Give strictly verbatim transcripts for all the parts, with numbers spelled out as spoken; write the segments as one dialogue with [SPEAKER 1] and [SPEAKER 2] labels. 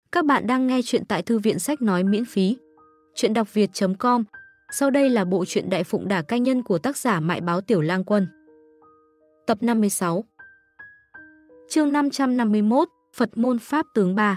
[SPEAKER 1] Các bạn đang nghe chuyện tại Thư viện Sách Nói miễn phí. Chuyện đọc việt chấm com. Sau đây là bộ truyện Đại Phụng Đả Cai Nhân của tác giả Mại Báo Tiểu Lang Quân. Tập năm mươi sáu. Chương năm trăm năm mươi mốt, Phật môn Pháp tướng ba.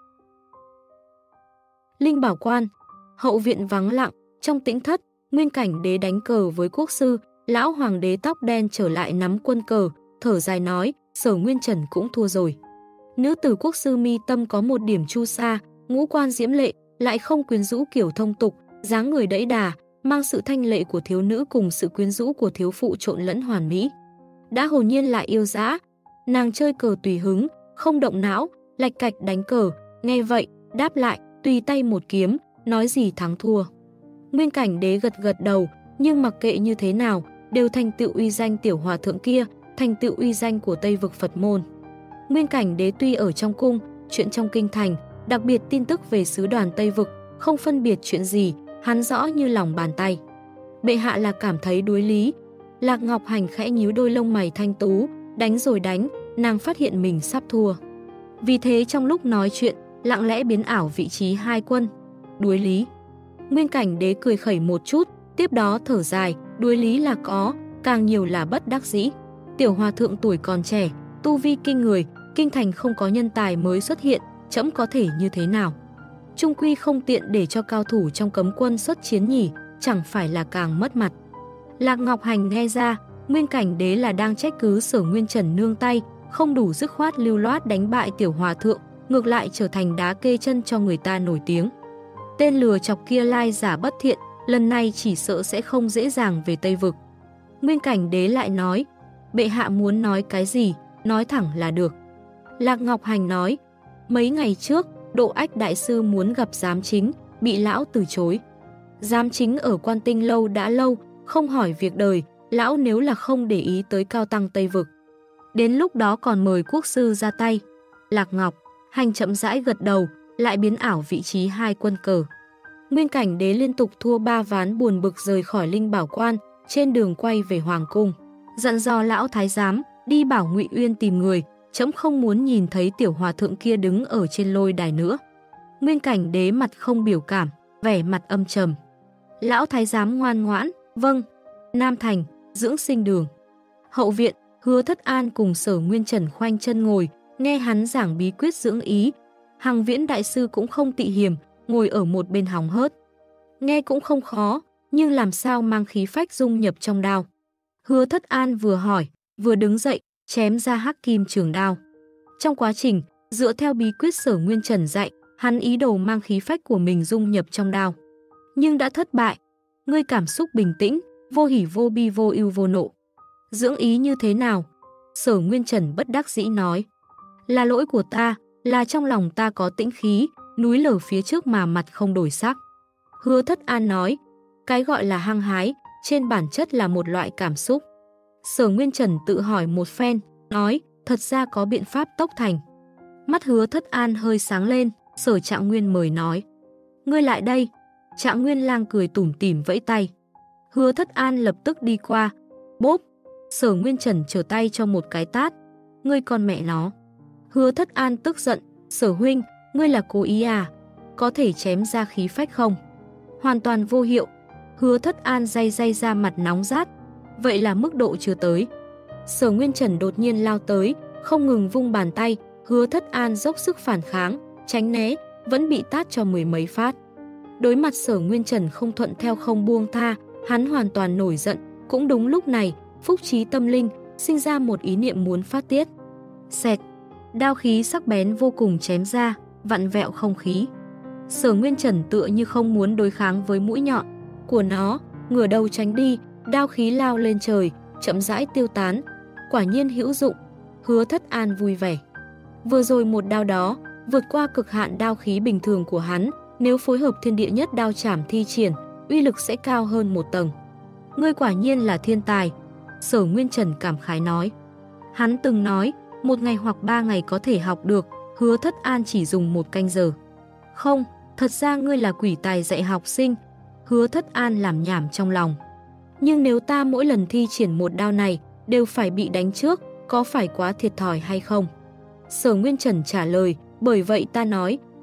[SPEAKER 1] Linh Bảo Quan. Hậu viện vắng lặng, trong tĩnh thất, Nguyên Cảnh Đế đánh cờ với quốc sư, lão hoàng đế tóc đen trở lại nắm quân cờ, thở dài nói, Sở Nguyên Trần cũng thua rồi. Nữ tử quốc sư mi tâm có một điểm chu sa, ngũ quan diễm lệ, lại không quyến rũ kiểu thông tục, dáng người đẫy đà, mang sự thanh lệ của thiếu nữ cùng sự quyến rũ của thiếu phụ trộn lẫn hoàn mỹ. Đã hồn nhiên lại yêu dã, nàng chơi cờ tùy hứng, không động não, lạch cạch đánh cờ, nghe vậy, đáp lại, tùy tay một kiếm, nói gì thắng thua. Nguyên Cảnh Đế gật gật đầu, nhưng mặc kệ như thế nào, đều thành tựu uy danh tiểu hòa thượng kia, thành tựu uy danh của Tây vực Phật môn. Nguyên Cảnh Đế tuy ở trong cung, chuyện trong kinh thành, đặc biệt tin tức về sứ đoàn Tây vực, không phân biệt chuyện gì, hắn rõ như lòng bàn tay. Bệ hạ là cảm thấy đối lý. Lạc Ngọc Hành khẽ nhíu đôi lông mày thanh tú, đánh rồi đánh, nàng phát hiện mình sắp thua. Vì thế trong lúc nói chuyện, lặng lẽ biến ảo vị trí hai quân. Đối lý. Nguyên Cảnh Đế cười khẩy một chút, tiếp đó thở dài, đối lý là có, càng nhiều là bất đắc dĩ. Tiểu hòa thượng tuổi còn trẻ, tu vi kinh người, kinh thành không có nhân tài mới xuất hiện, trẫm có thể như thế nào? Trung quy không tiện để cho cao thủ trong cấm quân xuất chiến nhỉ, chẳng phải là càng mất mặt. Lạc Ngọc Hành nghe ra, Nguyên Cảnh Đế là đang trách cứ Sở Nguyên Trần nương tay, không đủ dứt khoát lưu loát đánh bại tiểu hòa thượng, ngược lại trở thành đá kê chân cho người ta nổi tiếng. Tên lừa chọc kia lai giả bất thiện, lần này chỉ sợ sẽ không dễ dàng về Tây vực. Nguyên Cảnh Đế lại nói, bệ hạ muốn nói cái gì, nói thẳng là được. Lạc Ngọc Hành nói, mấy ngày trước, Độ Ách Đại Sư muốn gặp giám chính, bị lão từ chối. Giám chính ở Quan Tinh lâu đã lâu, không hỏi việc đời, lão nếu là không để ý tới cao tăng Tây vực. Đến lúc đó còn mời quốc sư ra tay. Lạc Ngọc Hành chậm rãi gật đầu, lại biến ảo vị trí hai quân cờ. Nguyên Cảnh Đế liên tục thua ba ván buồn bực rời khỏi Linh Bảo Quan, trên đường quay về Hoàng cung. Dặn dò lão thái giám, đi bảo Ngụy Uyên tìm người, trẫm không muốn nhìn thấy tiểu hòa thượng kia đứng ở trên lôi đài nữa. Nguyên Cảnh Đế mặt không biểu cảm, vẻ mặt âm trầm. Lão thái giám ngoan ngoãn, vâng. Nam Thành, dưỡng sinh đường. Hậu viện, Hứa Thất An cùng Sở Nguyên Trần khoanh chân ngồi, nghe hắn giảng bí quyết dưỡng ý. Hằng Viễn Đại Sư cũng không tị hiềm, ngồi ở một bên hóng hớt. Nghe cũng không khó, nhưng làm sao mang khí phách dung nhập trong đao. Hứa Thất An vừa hỏi, vừa đứng dậy, chém ra hắc kim trường đao. Trong quá trình, dựa theo bí quyết Sở Nguyên Trần dạy, hắn ý đồ mang khí phách của mình dung nhập trong đao. Nhưng đã thất bại. Ngươi cảm xúc bình tĩnh, vô hỉ vô bi vô ưu vô nộ. Dưỡng ý như thế nào? Sở Nguyên Trần bất đắc dĩ nói. Là lỗi của ta, là trong lòng ta có tĩnh khí, núi lở phía trước mà mặt không đổi sắc. Hứa Thất An nói, cái gọi là hăng hái, trên bản chất là một loại cảm xúc. Sở Nguyên Trần tự hỏi một phen, nói, thật ra có biện pháp tốc thành. Mắt Hứa Thất An hơi sáng lên, Sở Trạng Nguyên mời nói. Ngươi lại đây. Trạng Nguyên lang cười tủm tỉm vẫy tay. Hứa Thất An lập tức đi qua. Bốp. Sở Nguyên Trần trở tay cho một cái tát. Ngươi con mẹ nó. Hứa Thất An tức giận. Sở huynh, ngươi là cố ý à? Có thể chém ra khí phách không? Hoàn toàn vô hiệu. Hứa Thất An day day ra mặt nóng rát. Vậy là mức độ chưa tới. Sở Nguyên Trần đột nhiên lao tới, không ngừng vung bàn tay. Hứa Thất An dốc sức phản kháng, tránh né, vẫn bị tát cho mười mấy phát. Đối mặt Sở Nguyên Trần không thuận theo không buông tha, hắn hoàn toàn nổi giận. Cũng đúng lúc này, phúc trí tâm linh sinh ra một ý niệm muốn phát tiết. Xẹt, đao khí sắc bén vô cùng chém ra, vặn vẹo không khí. Sở Nguyên Trần tựa như không muốn đối kháng với mũi nhọn của nó, ngửa đầu tránh đi, đao khí lao lên trời, chậm rãi tiêu tán. Quả nhiên hữu dụng. Hứa Thất An vui vẻ. Vừa rồi một đao đó, vượt qua cực hạn đao khí bình thường của hắn, nếu phối hợp thiên địa nhất đao chảm thi triển, uy lực sẽ cao hơn một tầng. Ngươi quả nhiên là thiên tài. Sở Nguyên Trần cảm khái nói. Hắn từng nói, một ngày hoặc ba ngày có thể học được, Hứa Thất An chỉ dùng một canh giờ. Không, thật ra ngươi là quỷ tài dạy học sinh. Hứa Thất An làm nhảm trong lòng. Nhưng nếu ta mỗi lần thi triển một đao này, đều phải bị đánh trước, có phải quá thiệt thòi hay không? Sở Nguyên Trần trả lời, bởi vậy ta nói,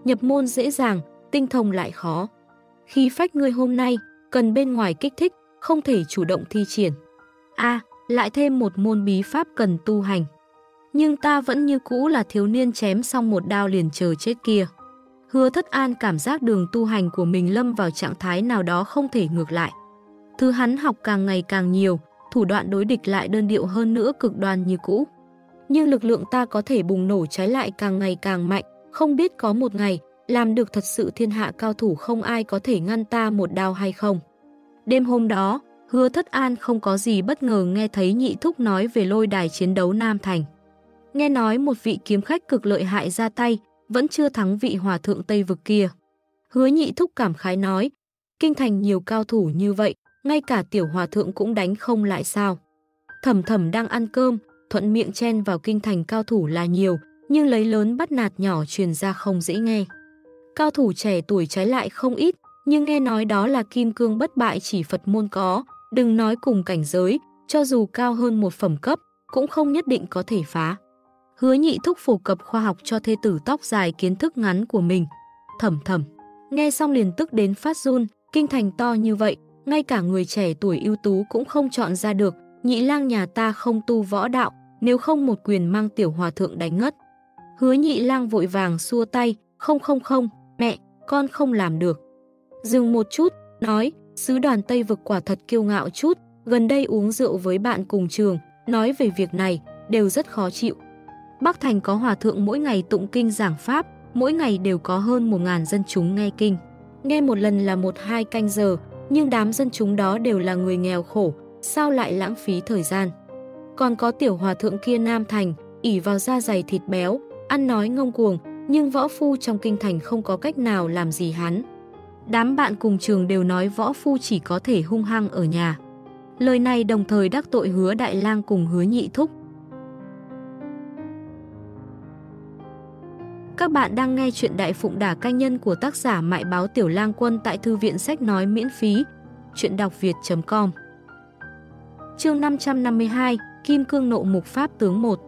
[SPEAKER 1] nhập môn dễ dàng, tinh thông lại khó. Khí phách ngươi hôm nay, cần bên ngoài kích thích, không thể chủ động thi triển. A, à, lại thêm một môn bí pháp cần tu hành. Nhưng ta vẫn như cũ là thiếu niên chém xong một đao liền chờ chết kia. Hứa Thất An cảm giác đường tu hành của mình lâm vào trạng thái nào đó không thể ngược lại. Thứ hắn học càng ngày càng nhiều, thủ đoạn đối địch lại đơn điệu hơn nữa, cực đoan như cũ. Nhưng lực lượng ta có thể bùng nổ trái lại càng ngày càng mạnh, không biết có một ngày, làm được thật sự thiên hạ cao thủ không ai có thể ngăn ta một đao hay không. Đêm hôm đó, Hứa Thất An không có gì bất ngờ nghe thấy Nhị Thúc nói về lôi đài chiến đấu Nam Thành. Nghe nói một vị kiếm khách cực lợi hại ra tay, vẫn chưa thắng vị hòa thượng Tây Vực kia. Hứa Nhị Thúc cảm khái nói, kinh thành nhiều cao thủ như vậy, ngay cả tiểu hòa thượng cũng đánh không lại sao. Thẩm Thẩm đang ăn cơm, thuận miệng chen vào kinh thành cao thủ là nhiều, nhưng lấy lớn bắt nạt nhỏ truyền ra không dễ nghe. Cao thủ trẻ tuổi trái lại không ít, nhưng nghe nói đó là kim cương bất bại chỉ Phật môn có, đừng nói cùng cảnh giới, cho dù cao hơn một phẩm cấp, cũng không nhất định có thể phá. Hứa Nhị Thúc phổ cập khoa học cho thê tử tóc dài kiến thức ngắn của mình. Thẩm Thẩm nghe xong liền tức đến phát run, kinh thành to như vậy, ngay cả người trẻ tuổi ưu tú cũng không chọn ra được, Nhị lang nhà ta không tu võ đạo, nếu không một quyền mang tiểu hòa thượng đánh ngất. Hứa Nhị lang vội vàng xua tay, không không không, mẹ, con không làm được. Dừng một chút, nói, sứ đoàn Tây Vực quả thật kiêu ngạo chút, gần đây uống rượu với bạn cùng trường, nói về việc này, đều rất khó chịu. Bắc Thành có hòa thượng mỗi ngày tụng kinh giảng pháp, mỗi ngày đều có hơn một ngàn dân chúng nghe kinh. Nghe một lần là một hai canh giờ, nhưng đám dân chúng đó đều là người nghèo khổ, sao lại lãng phí thời gian. Còn có tiểu hòa thượng kia Nam Thành, ỷ vào da dày thịt béo, ăn nói ngông cuồng, nhưng võ phu trong kinh thành không có cách nào làm gì hắn. Đám bạn cùng trường đều nói võ phu chỉ có thể hung hăng ở nhà. Lời này đồng thời đắc tội Hứa Đại Lang cùng Hứa Nhị Thúc. Các bạn đang nghe chuyện Đại Phụng Đả Canh Nhân của tác giả Mại Báo Tiểu Lang Quân tại thư viện sách nói miễn phí, chuyện đọc việt chấm com. Chương năm trăm năm mươi hai, Kim Cương Nộ Mục Pháp Tướng một.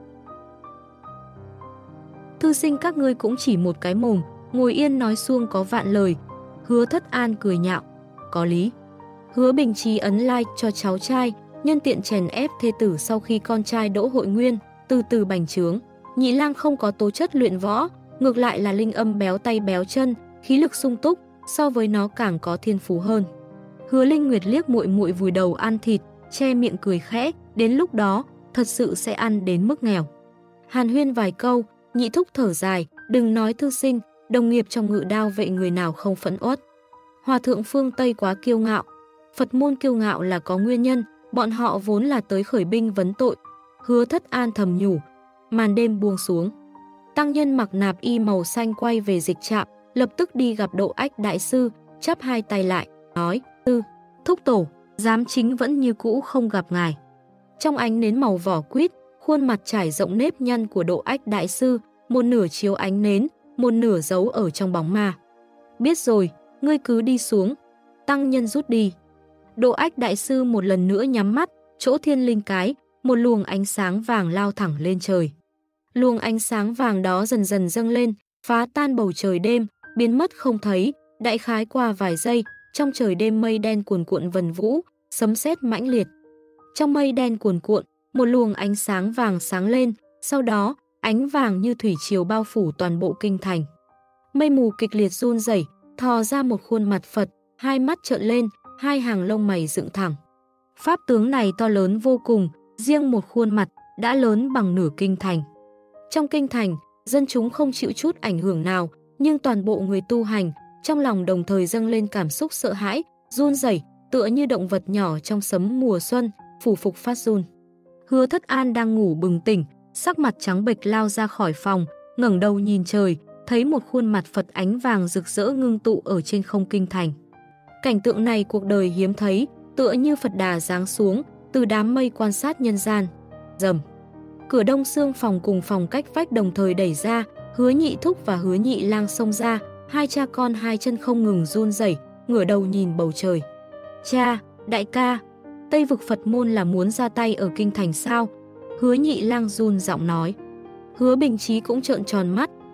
[SPEAKER 1] Thư sinh các ngươi cũng chỉ một cái mồm, ngồi yên nói suông có vạn lời. Hứa Thất An cười nhạo, có lý. Hứa Bình Trí ấn like cho cháu trai, nhân tiện chèn ép thê tử sau khi con trai đỗ hội nguyên, từ từ bành trướng. Nhị lang không có tố chất luyện võ, ngược lại là linh âm béo tay béo chân, khí lực sung túc, so với nó càng có thiên phú hơn. Hứa Linh Nguyệt liếc muội muội vùi đầu ăn thịt, che miệng cười khẽ, đến lúc đó, thật sự sẽ ăn đến mức nghèo. Hàn huyên vài câu, Nhị Thúc thở dài, đừng nói thư sinh, đồng nghiệp trong Ngự Đao vệ người nào không phẫn uất. Hòa thượng phương Tây quá kiêu ngạo, Phật môn kiêu ngạo là có nguyên nhân, bọn họ vốn là tới khởi binh vấn tội. Hứa Thất An thầm nhủ, màn đêm buông xuống. Tăng nhân mặc nạp y màu xanh quay về dịch trạm, lập tức đi gặp Độ Ách Đại Sư, chắp hai tay lại, nói, Tư, Thúc Tổ, giám chính vẫn như cũ không gặp ngài. Trong ánh nến màu vỏ quýt, khuôn mặt trải rộng nếp nhăn của Độ Ách Đại Sư, một nửa chiếu ánh nến, một nửa giấu ở trong bóng ma. Biết rồi, ngươi cứ đi xuống. Tăng nhân rút đi. Độ Ách Đại Sư một lần nữa nhắm mắt, chỗ thiên linh cái, một luồng ánh sáng vàng lao thẳng lên trời. Luồng ánh sáng vàng đó dần dần dâng lên, phá tan bầu trời đêm, biến mất không thấy, đại khái qua vài giây, trong trời đêm mây đen cuồn cuộn vần vũ, sấm sét mãnh liệt. Trong mây đen cuồn cuộn, một luồng ánh sáng vàng sáng lên, sau đó, ánh vàng như thủy triều bao phủ toàn bộ kinh thành. Mây mù kịch liệt run rẩy, thò ra một khuôn mặt Phật, hai mắt trợn lên, hai hàng lông mày dựng thẳng. Pháp tướng này to lớn vô cùng, riêng một khuôn mặt đã lớn bằng nửa kinh thành. Trong kinh thành, dân chúng không chịu chút ảnh hưởng nào, nhưng toàn bộ người tu hành, trong lòng đồng thời dâng lên cảm xúc sợ hãi, run rẩy, tựa như động vật nhỏ trong sấm mùa xuân, phủ phục phát run. Hứa Thất An đang ngủ bừng tỉnh, sắc mặt trắng bệch lao ra khỏi phòng, ngẩng đầu nhìn trời, thấy một khuôn mặt Phật ánh vàng rực rỡ ngưng tụ ở trên không kinh thành. Cảnh tượng này cuộc đời hiếm thấy, tựa như Phật Đà giáng xuống, từ đám mây quan sát nhân gian. Rầm. Cửa đông xương phòng cùng phòng cách vách đồng thời đẩy ra, Hứa Nhị Thúc và Hứa Nhị Lang xông ra, hai cha con hai chân không ngừng run rẩy, ngửa đầu nhìn bầu trời. Cha, đại ca, Tây Vực Phật môn là muốn ra tay ở kinh thành sao? Hứa Nhị Lang run giọng nói. Hứa Bình Trí cũng trợn tròn mắt,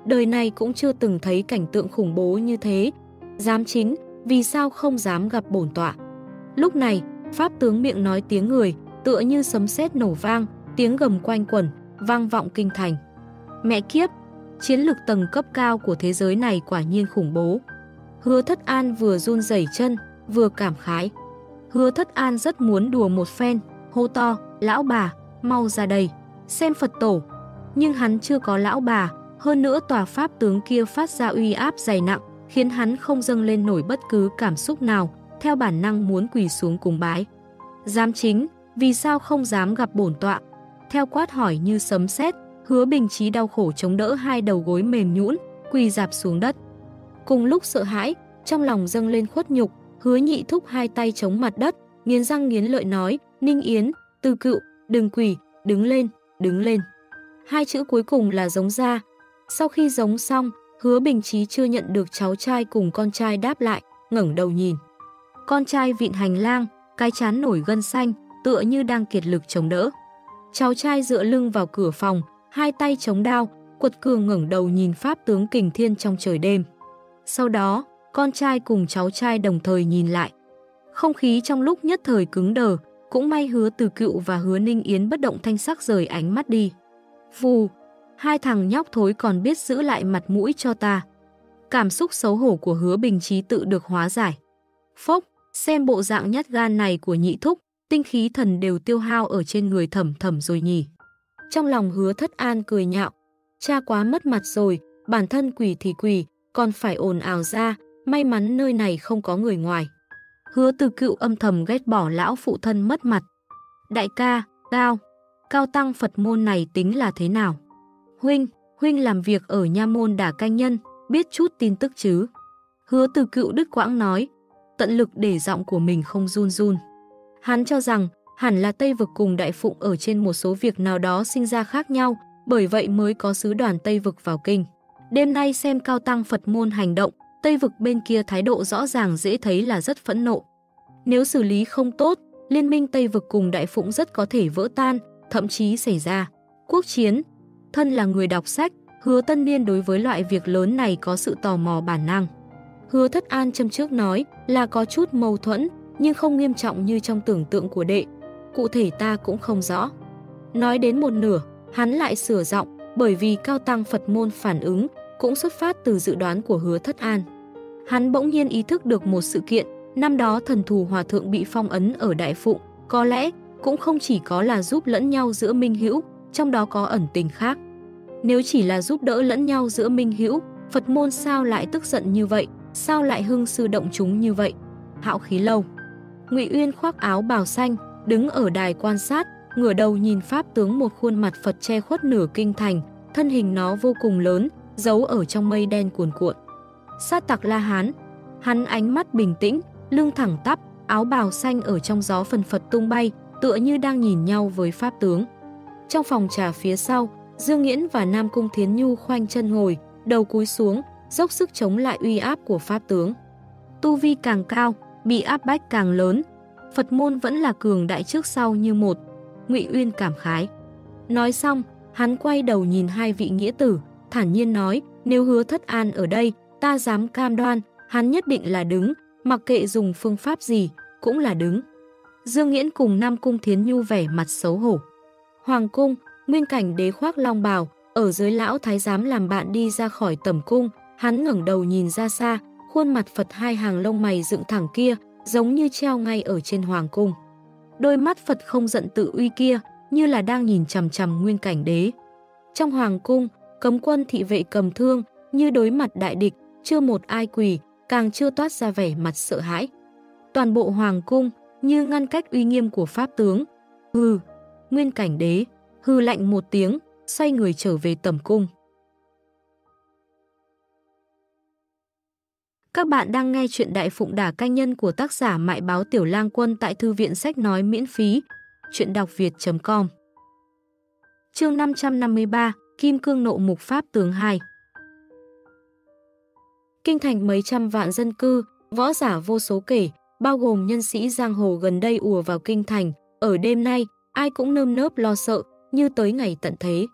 [SPEAKER 1] đời này cũng chưa từng thấy cảnh tượng khủng bố như thế. Giám chính, vì sao không dám gặp bổn tọa? Lúc này, pháp tướng miệng nói tiếng người, tựa như sấm sét nổ vang, tiếng gầm quanh quẩn, vang vọng kinh thành. Mẹ kiếp, chiến lực tầng cấp cao của thế giới này quả nhiên khủng bố. Hứa Thất An vừa run rẩy chân, vừa cảm khái. Hứa Thất An rất muốn đùa một phen, hô to, lão bà, mau ra đây, xem Phật tổ. Nhưng hắn chưa có lão bà, hơn nữa tòa pháp tướng kia phát ra uy áp dày nặng, khiến hắn không dâng lên nổi bất cứ cảm xúc nào, theo bản năng muốn quỳ xuống cùng bái. Giám chính, vì sao không dám gặp bổn tọa? Theo quát hỏi như sấm sét, Hứa Bình Chí đau khổ chống đỡ hai đầu gối mềm nhũn, quỳ rạp xuống đất. Cùng lúc sợ hãi, trong lòng dâng lên khuất nhục, Hứa Nhị Thúc hai tay chống mặt đất, nghiến răng nghiến lợi nói, Ninh Yến, Từ Cựu, đừng quỳ, đứng lên, đứng lên. Hai chữ cuối cùng là giống ra. Sau khi giống xong, Hứa Bình Chí chưa nhận được cháu trai cùng con trai đáp lại, ngẩng đầu nhìn. Con trai vịn hành lang, cái trán nổi gân xanh, tựa như đang kiệt lực chống đỡ. Cháu trai dựa lưng vào cửa phòng, hai tay chống đao, quật cường ngẩng đầu nhìn pháp tướng kình thiên trong trời đêm. Sau đó, con trai cùng cháu trai đồng thời nhìn lại. Không khí trong lúc nhất thời cứng đờ, cũng may Hứa Từ Cựu và Hứa Ninh Yến bất động thanh sắc rời ánh mắt đi. Vù, hai thằng nhóc thối còn biết giữ lại mặt mũi cho ta. Cảm xúc xấu hổ của Hứa Bình Chí tự được hóa giải. Phốc, xem bộ dạng nhát gan này của Nhị Thúc, tinh khí thần đều tiêu hao ở trên người Thẩm Thẩm rồi nhỉ. Trong lòng Hứa Thất An cười nhạo, cha quá mất mặt rồi, bản thân quỳ thì quỳ, còn phải ồn ào ra, may mắn nơi này không có người ngoài. Hứa Từ Cựu âm thầm ghét bỏ lão phụ thân mất mặt. Đại ca, Cao, Cao tăng Phật môn này tính là thế nào? Huynh, Huynh làm việc ở nha môn Đả Canh Nhân, biết chút tin tức chứ? Hứa Từ Cựu đứt quãng nói, tận lực để giọng của mình không run run. Hắn cho rằng hẳn là Tây Vực cùng Đại Phụng ở trên một số việc nào đó sinh ra khác nhau, bởi vậy mới có sứ đoàn Tây Vực vào kinh. Đêm nay xem Cao tăng Phật môn hành động, Tây Vực bên kia thái độ rõ ràng dễ thấy là rất phẫn nộ. Nếu xử lý không tốt, liên minh Tây Vực cùng Đại Phụng rất có thể vỡ tan, thậm chí xảy ra quốc chiến. Thân là người đọc sách, Hứa Tân Niên đối với loại việc lớn này có sự tò mò bản năng. Hứa Thất An châm trước nói là có chút mâu thuẫn, nhưng không nghiêm trọng như trong tưởng tượng của đệ. Cụ thể ta cũng không rõ. Nói đến một nửa, hắn lại sửa giọng, bởi vì Cao tăng Phật môn phản ứng cũng xuất phát từ dự đoán của Hứa Thất An. Hắn bỗng nhiên ý thức được một sự kiện, năm đó thần thù hòa thượng bị phong ấn ở Đại Phụng, có lẽ cũng không chỉ có là giúp lẫn nhau giữa minh hữu, trong đó có ẩn tình khác. Nếu chỉ là giúp đỡ lẫn nhau giữa minh hữu, Phật môn sao lại tức giận như vậy, sao lại hưng sư động chúng như vậy? Hạo Khí Lâu. Ngụy Uyên khoác áo bào xanh, đứng ở đài quan sát, ngửa đầu nhìn pháp tướng một khuôn mặt Phật che khuất nửa kinh thành, thân hình nó vô cùng lớn, giấu ở trong mây đen cuồn cuộn. Sát tặc La Hán, hắn ánh mắt bình tĩnh, lưng thẳng tắp, áo bào xanh ở trong gió phần phật tung bay, tựa như đang nhìn nhau với pháp tướng. Trong phòng trà phía sau, Dương Nghiễn và Nam Cung Thiến Nhu khoanh chân ngồi, đầu cúi xuống, dốc sức chống lại uy áp của pháp tướng. Tu vi càng cao, bị áp bách càng lớn, Phật môn vẫn là cường đại trước sau như một. Ngụy Uyên cảm khái. Nói xong, hắn quay đầu nhìn hai vị nghĩa tử, thản nhiên nói, nếu Hứa Thất An ở đây, ta dám cam đoan, hắn nhất định là đứng, mặc kệ dùng phương pháp gì, cũng là đứng. Dương Nghiễn cùng Nam Cung Thiến Nhu vẻ mặt xấu hổ. Hoàng cung, Nguyên Cảnh Đế khoác long bào, ở dưới lão thái giám làm bạn đi ra khỏi tẩm cung, hắn ngẩng đầu nhìn ra xa, khuôn mặt Phật hai hàng lông mày dựng thẳng kia, giống như treo ngay ở trên hoàng cung. Đôi mắt Phật không giận tự uy kia, như là đang nhìn chằm chằm Nguyên Cảnh Đế. Trong hoàng cung, cấm quân thị vệ cầm thương, như đối mặt đại địch, chưa một ai quỳ, càng chưa toát ra vẻ mặt sợ hãi. Toàn bộ hoàng cung, như ngăn cách uy nghiêm của pháp tướng. Hừ, Nguyên Cảnh Đế, hừ lạnh một tiếng, xoay người trở về tẩm cung. Các bạn đang nghe chuyện Đại Phụng Đả Canh Nhân của tác giả Mại Báo Tiểu Lang Quân tại thư viện sách nói miễn phí, chuyện đọc việt chấm com. Chương năm trăm năm mươi ba, Kim Cương Nộ Mục Pháp Tướng hai. Kinh thành mấy trăm vạn dân cư, võ giả vô số kể, bao gồm nhân sĩ giang hồ gần đây ùa vào kinh thành, ở đêm nay, ai cũng nơm nớp lo sợ, như tới ngày tận thế.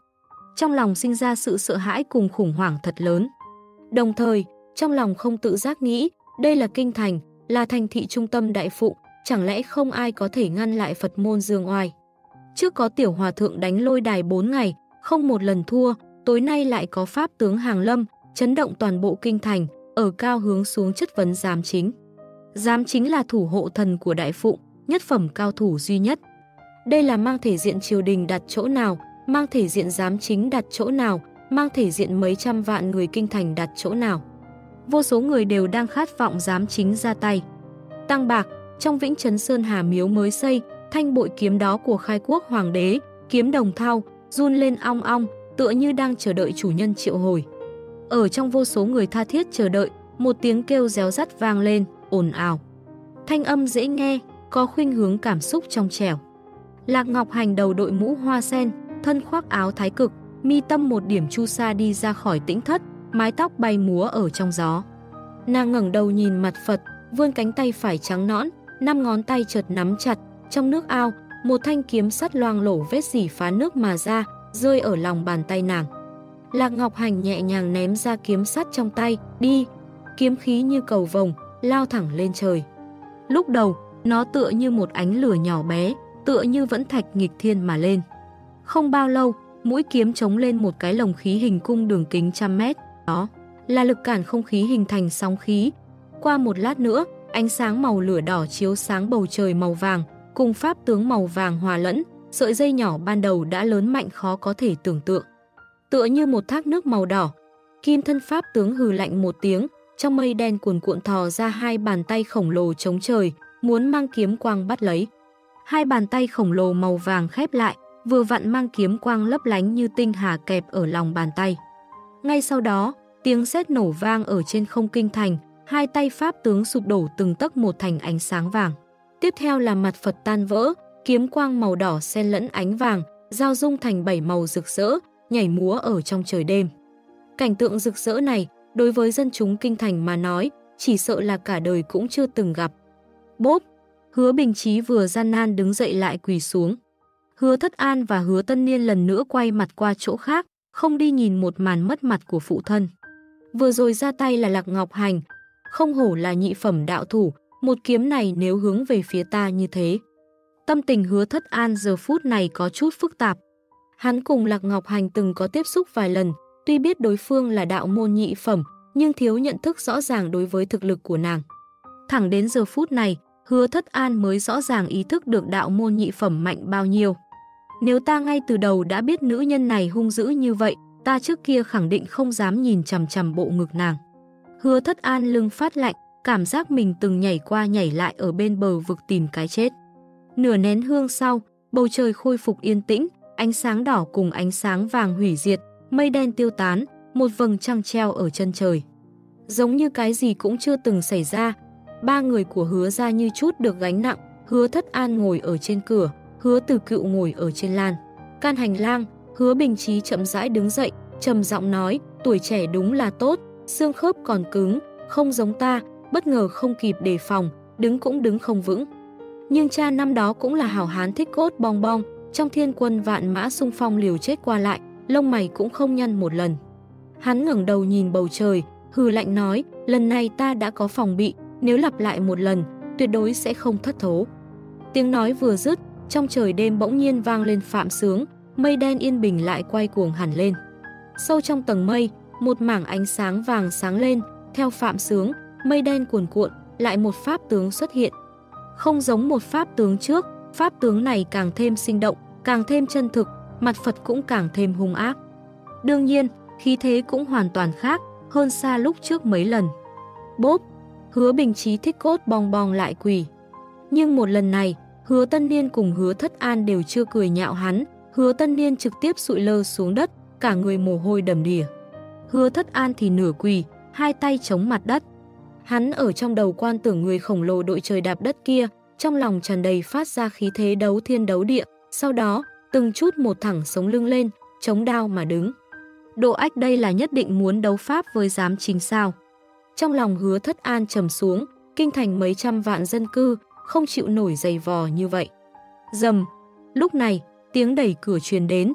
[SPEAKER 1] trong lòng sinh ra sự sợ hãi cùng khủng hoảng thật lớn. Đồng thời, trong lòng không tự giác nghĩ, đây là kinh thành, là thành thị trung tâm đại phụ, chẳng lẽ không ai có thể ngăn lại Phật môn dương oai. Trước có tiểu hòa thượng đánh lôi đài bốn ngày, không một lần thua, tối nay lại có pháp tướng hàng lâm, chấn động toàn bộ kinh thành, ở cao hướng xuống chất vấn giám chính. Giám chính là thủ hộ thần của đại phụ, nhất phẩm cao thủ duy nhất. Đây là mang thể diện triều đình đặt chỗ nào, mang thể diện giám chính đặt chỗ nào, mang thể diện mấy trăm vạn người kinh thành đặt chỗ nào. Vô số người đều đang khát vọng giám chính ra tay. Tăng bạc, trong Vĩnh Trấn Sơn Hà miếu mới xây, thanh bội kiếm đó của khai quốc hoàng đế, kiếm đồng thau, run lên ong ong, tựa như đang chờ đợi chủ nhân triệu hồi. Ở trong vô số người tha thiết chờ đợi, một tiếng kêu réo rắt vang lên, ồn ào. Thanh âm dễ nghe, có khuynh hướng cảm xúc trong trẻo. Lạc Ngọc Hành đầu đội mũ hoa sen, thân khoác áo thái cực, mi tâm một điểm chu sa đi ra khỏi tĩnh thất, mái tóc bay múa ở trong gió. Nàng ngẩng đầu nhìn mặt Phật, vươn cánh tay phải trắng nõn, năm ngón tay chợt nắm chặt, trong nước ao, một thanh kiếm sắt loang lổ vết dỉ phá nước mà ra, rơi ở lòng bàn tay nàng. Lạc Ngọc Hành nhẹ nhàng ném ra kiếm sắt trong tay, đi, kiếm khí như cầu vồng, lao thẳng lên trời. Lúc đầu, nó tựa như một ánh lửa nhỏ bé, tựa như vẫn thạch nghịch thiên mà lên. Không bao lâu, mũi kiếm chống lên một cái lồng khí hình cung đường kính trăm mét, đó là lực cản không khí hình thành sóng khí. Qua một lát nữa, ánh sáng màu lửa đỏ chiếu sáng bầu trời màu vàng, cùng pháp tướng màu vàng hòa lẫn, sợi dây nhỏ ban đầu đã lớn mạnh khó có thể tưởng tượng. Tựa như một thác nước màu đỏ, kim thân pháp tướng hừ lạnh một tiếng, trong mây đen cuồn cuộn thò ra hai bàn tay khổng lồ chống trời, muốn mang kiếm quang bắt lấy. Hai bàn tay khổng lồ màu vàng khép lại, vừa vặn mang kiếm quang lấp lánh như tinh hà kẹp ở lòng bàn tay. Ngay sau đó, tiếng sét nổ vang ở trên không kinh thành, hai tay pháp tướng sụp đổ từng tấc một thành ánh sáng vàng. Tiếp theo là mặt Phật tan vỡ, kiếm quang màu đỏ xen lẫn ánh vàng, giao dung thành bảy màu rực rỡ, nhảy múa ở trong trời đêm. Cảnh tượng rực rỡ này, đối với dân chúng kinh thành mà nói, chỉ sợ là cả đời cũng chưa từng gặp. Bốp! Hứa Bình Chí vừa gian nan đứng dậy lại quỳ xuống. Hứa Thất An và Hứa Tân Niên lần nữa quay mặt qua chỗ khác, không đi nhìn một màn mất mặt của phụ thân. Vừa rồi ra tay là Lạc Ngọc Hành, không hổ là nhị phẩm đạo thủ, một kiếm này nếu hướng về phía ta như thế. Tâm tình Hứa Thất An giờ phút này có chút phức tạp. Hắn cùng Lạc Ngọc Hành từng có tiếp xúc vài lần, tuy biết đối phương là đạo môn nhị phẩm, nhưng thiếu nhận thức rõ ràng đối với thực lực của nàng. Thẳng đến giờ phút này, Hứa Thất An mới rõ ràng ý thức được đạo môn nhị phẩm mạnh bao nhiêu. Nếu ta ngay từ đầu đã biết nữ nhân này hung dữ như vậy, ta trước kia khẳng định không dám nhìn chằm chằm bộ ngực nàng. Hứa Thất An lưng phát lạnh, cảm giác mình từng nhảy qua nhảy lại ở bên bờ vực tìm cái chết. Nửa nén hương sau, bầu trời khôi phục yên tĩnh, ánh sáng đỏ cùng ánh sáng vàng hủy diệt, mây đen tiêu tán, một vầng trăng treo ở chân trời. Giống như cái gì cũng chưa từng xảy ra, ba người của Hứa gia như chút được gánh nặng, Hứa Thất An ngồi ở trên cửa, Hứa Từ Cựu ngồi ở trên lan can hành lang. Hứa Bình Chí chậm rãi đứng dậy, trầm giọng nói, tuổi trẻ đúng là tốt, xương khớp còn cứng, không giống ta, bất ngờ không kịp đề phòng, đứng cũng đứng không vững. Nhưng cha năm đó cũng là hảo hán thích cốt bong bong, trong thiên quân vạn mã xung phong liều chết qua lại, lông mày cũng không nhăn một lần. Hắn ngẩng đầu nhìn bầu trời, hừ lạnh nói, lần này ta đã có phòng bị, nếu lặp lại một lần, tuyệt đối sẽ không thất thố. Tiếng nói vừa dứt, trong trời đêm bỗng nhiên vang lên phạm sướng, mây đen yên bình lại quay cuồng hẳn lên. Sâu trong tầng mây, một mảng ánh sáng vàng sáng lên, theo phạm sướng, mây đen cuồn cuộn, lại một pháp tướng xuất hiện. Không giống một pháp tướng trước, pháp tướng này càng thêm sinh động, càng thêm chân thực, mặt Phật cũng càng thêm hung ác. Đương nhiên, khí thế cũng hoàn toàn khác, hơn xa lúc trước mấy lần. Bốp! Hứa Bình Chí thích cốt bong bong lại quỳ. Nhưng một lần này, Hứa Tân Niên cùng Hứa Thất An đều chưa cười nhạo hắn, Hứa Tân Niên trực tiếp sụi lơ xuống đất, cả người mồ hôi đầm đìa. Hứa Thất An thì nửa quỳ, hai tay chống mặt đất. Hắn ở trong đầu quan tưởng người khổng lồ đội trời đạp đất kia, trong lòng tràn đầy phát ra khí thế đấu thiên đấu địa, sau đó, từng chút một thẳng sống lưng lên, chống đao mà đứng. Độ Ách đây là nhất định muốn đấu pháp với giám chính sao? Trong lòng Hứa Thất An trầm xuống, kinh thành mấy trăm vạn dân cư, không chịu nổi giày vò như vậy. Rầm, lúc này, tiếng đẩy cửa truyền đến.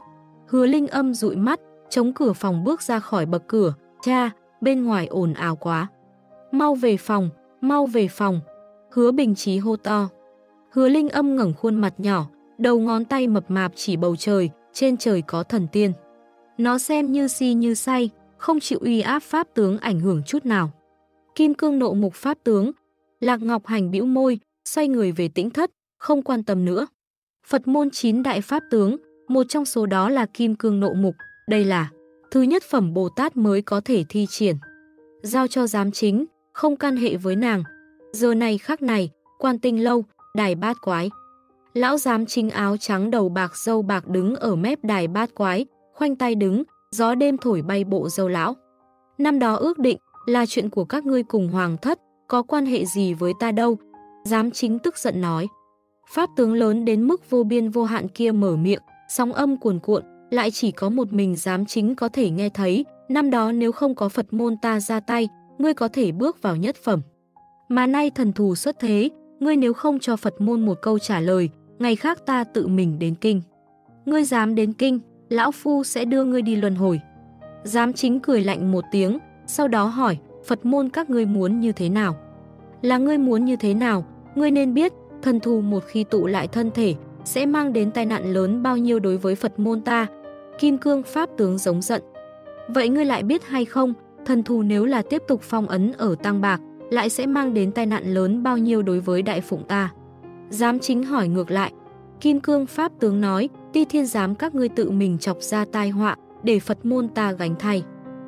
[SPEAKER 1] Hứa Linh Âm dụi mắt, chống cửa phòng bước ra khỏi bậc cửa. Cha, bên ngoài ồn ào quá. Mau về phòng, mau về phòng. Hứa Bình Chí hô to. Hứa Linh Âm ngẩng khuôn mặt nhỏ, đầu ngón tay mập mạp chỉ bầu trời, trên trời có thần tiên. Nó xem như si như say, không chịu uy áp pháp tướng ảnh hưởng chút nào. Kim cương nộ mục pháp tướng. Lạc Ngọc Hành bĩu môi, xoay người về tĩnh thất, không quan tâm nữa. Phật môn chín đại pháp tướng, một trong số đó là kim cương nộ mục, đây là thứ nhất phẩm Bồ Tát mới có thể thi triển. Giao cho giám chính, không can hệ với nàng. Giờ này khắc này, Quan Tinh Lâu, đài bát quái. Lão giám chính áo trắng đầu bạc râu bạc đứng ở mép đài bát quái, khoanh tay đứng, gió đêm thổi bay bộ râu lão. Năm đó ước định là chuyện của các ngươi cùng hoàng thất, có quan hệ gì với ta đâu. Giám chính tức giận nói. Pháp tướng lớn đến mức vô biên vô hạn kia mở miệng, sóng âm cuồn cuộn, lại chỉ có một mình giám chính có thể nghe thấy. Năm đó nếu không có Phật môn ta ra tay, ngươi có thể bước vào nhất phẩm. Mà nay thần thù xuất thế, ngươi nếu không cho Phật môn một câu trả lời, ngày khác ta tự mình đến kinh. Ngươi dám đến kinh, lão phu sẽ đưa ngươi đi luân hồi. Giám chính cười lạnh một tiếng, sau đó hỏi, Phật môn các ngươi muốn như thế nào? Là ngươi muốn như thế nào? Ngươi nên biết, thần thù một khi tụ lại thân thể, sẽ mang đến tai nạn lớn bao nhiêu đối với Phật môn ta. Kim cương pháp tướng giống giận. Vậy ngươi lại biết hay không, thần thù nếu là tiếp tục phong ấn ở Tăng Bạc, lại sẽ mang đến tai nạn lớn bao nhiêu đối với Đại Phụng ta? Giám chính hỏi ngược lại. Kim cương pháp tướng nói, Ti Thiên giám các ngươi tự mình chọc ra tai họa, để Phật môn ta gánh thay.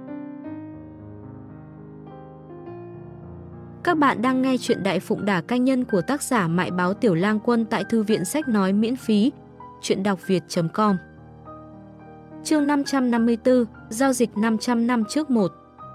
[SPEAKER 1] Các bạn đang nghe chuyện Đại Phụng Đả Canh Nhân của tác giả Mại Báo Tiểu Lang Quân tại Thư viện Sách Nói miễn phí. Chuyện đọc việt chấm com. Chương năm trăm năm mươi tư, giao dịch năm trăm năm trước một.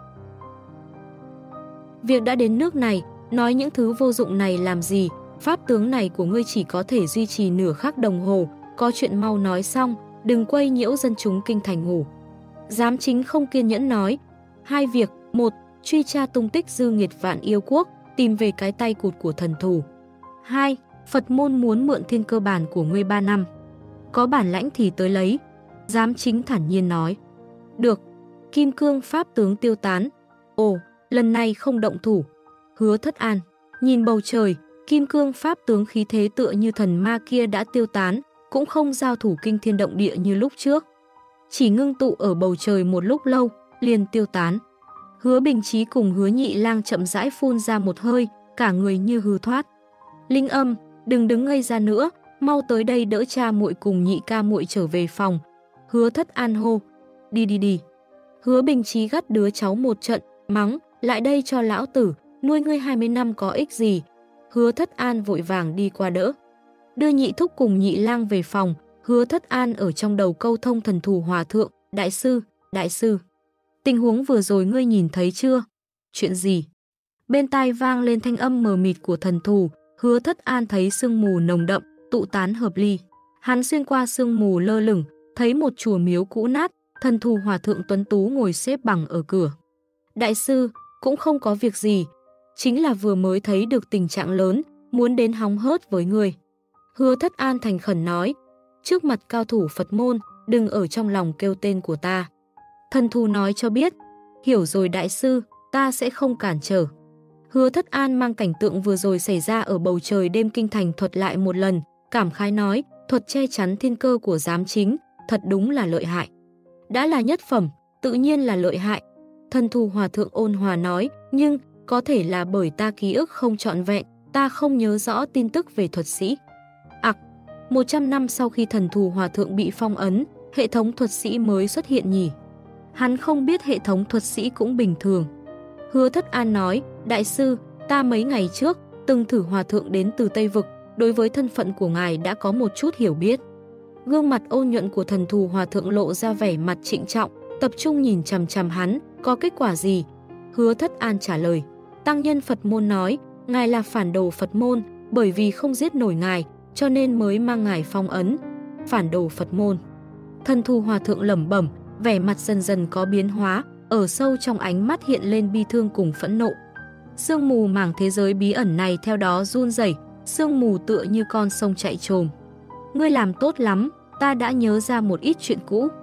[SPEAKER 1] Việc đã đến nước này, nói những thứ vô dụng này làm gì, pháp tướng này của ngươi chỉ có thể duy trì nửa khắc đồng hồ, có chuyện mau nói xong, đừng quấy nhiễu dân chúng kinh thành ngủ. Giám chính không kiên nhẫn nói, hai việc, một, truy tra tung tích dư nghiệt Vạn Yêu Quốc, tìm về cái tay cụt của thần thù. Hai, Phật môn muốn mượn thiên cơ bản của ngươi ba năm. Có bản lãnh thì tới lấy. Giám chính thản nhiên nói. Được. Kim cương pháp tướng tiêu tán. Ồ, lần này không động thủ. Hứa Thất An. Nhìn bầu trời, kim cương pháp tướng khí thế tựa như thần ma kia đã tiêu tán, cũng không giao thủ kinh thiên động địa như lúc trước. Chỉ ngưng tụ ở bầu trời một lúc lâu, liền tiêu tán. Hứa Bình Chí cùng Hứa Nhị Lang chậm rãi phun ra một hơi, cả người như hư thoát. Linh Âm, đừng đứng ngây ra nữa, mau tới đây đỡ cha muội cùng nhị ca muội trở về phòng. Hứa Thất An hô, đi đi đi. Hứa Bình Chí gắt đứa cháu một trận, mắng, lại đây cho lão tử, nuôi ngươi hai mươi năm có ích gì. Hứa Thất An vội vàng đi qua đỡ. Đưa Nhị Thúc cùng Nhị Lang về phòng, Hứa Thất An ở trong đầu câu thông thần thù hòa thượng, đại sư, đại sư. Tình huống vừa rồi ngươi nhìn thấy chưa? Chuyện gì? Bên tai vang lên thanh âm mờ mịt của thần thù, Hứa Thất An thấy sương mù nồng đậm, tụ tán hợp ly. Hắn xuyên qua sương mù lơ lửng, thấy một chùa miếu cũ nát, thần thù hòa thượng tuấn tú ngồi xếp bằng ở cửa. Đại sư, cũng không có việc gì, chính là vừa mới thấy được tình trạng lớn, muốn đến hóng hớt với người. Hứa Thất An thành khẩn nói, trước mặt cao thủ Phật môn, đừng ở trong lòng kêu tên của ta. Thần thù nói cho biết, hiểu rồi đại sư, ta sẽ không cản trở. Hứa Thất An mang cảnh tượng vừa rồi xảy ra ở bầu trời đêm kinh thành thuật lại một lần, cảm khái nói, thuật che chắn thiên cơ của giám chính, thật đúng là lợi hại. Đã là nhất phẩm, tự nhiên là lợi hại. Thần thù hòa thượng ôn hòa nói, nhưng có thể là bởi ta ký ức không trọn vẹn, ta không nhớ rõ tin tức về thuật sĩ. Ặc, một trăm năm sau khi thần thù hòa thượng bị phong ấn, hệ thống thuật sĩ mới xuất hiện nhỉ. Hắn không biết hệ thống thuật sĩ cũng bình thường. Hứa Thất An nói, đại sư, ta mấy ngày trước từng thử hòa thượng đến từ Tây Vực, đối với thân phận của ngài đã có một chút hiểu biết. Gương mặt ôn nhuận của thần thù hòa thượng lộ ra vẻ mặt trịnh trọng, tập trung nhìn chằm chằm hắn, có kết quả gì? Hứa Thất An trả lời, tăng nhân Phật môn nói, ngài là phản đồ Phật môn, bởi vì không giết nổi ngài, cho nên mới mang ngài phong ấn. Phản đồ Phật môn. Thần thù hòa thượng lẩm bẩm, vẻ mặt dần dần có biến hóa, ở sâu trong ánh mắt hiện lên bi thương cùng phẫn nộ. Sương mù mảng thế giới bí ẩn này theo đó run rẩy, sương mù tựa như con sông chạy trồm. Ngươi làm tốt lắm, ta đã nhớ ra một ít chuyện cũ.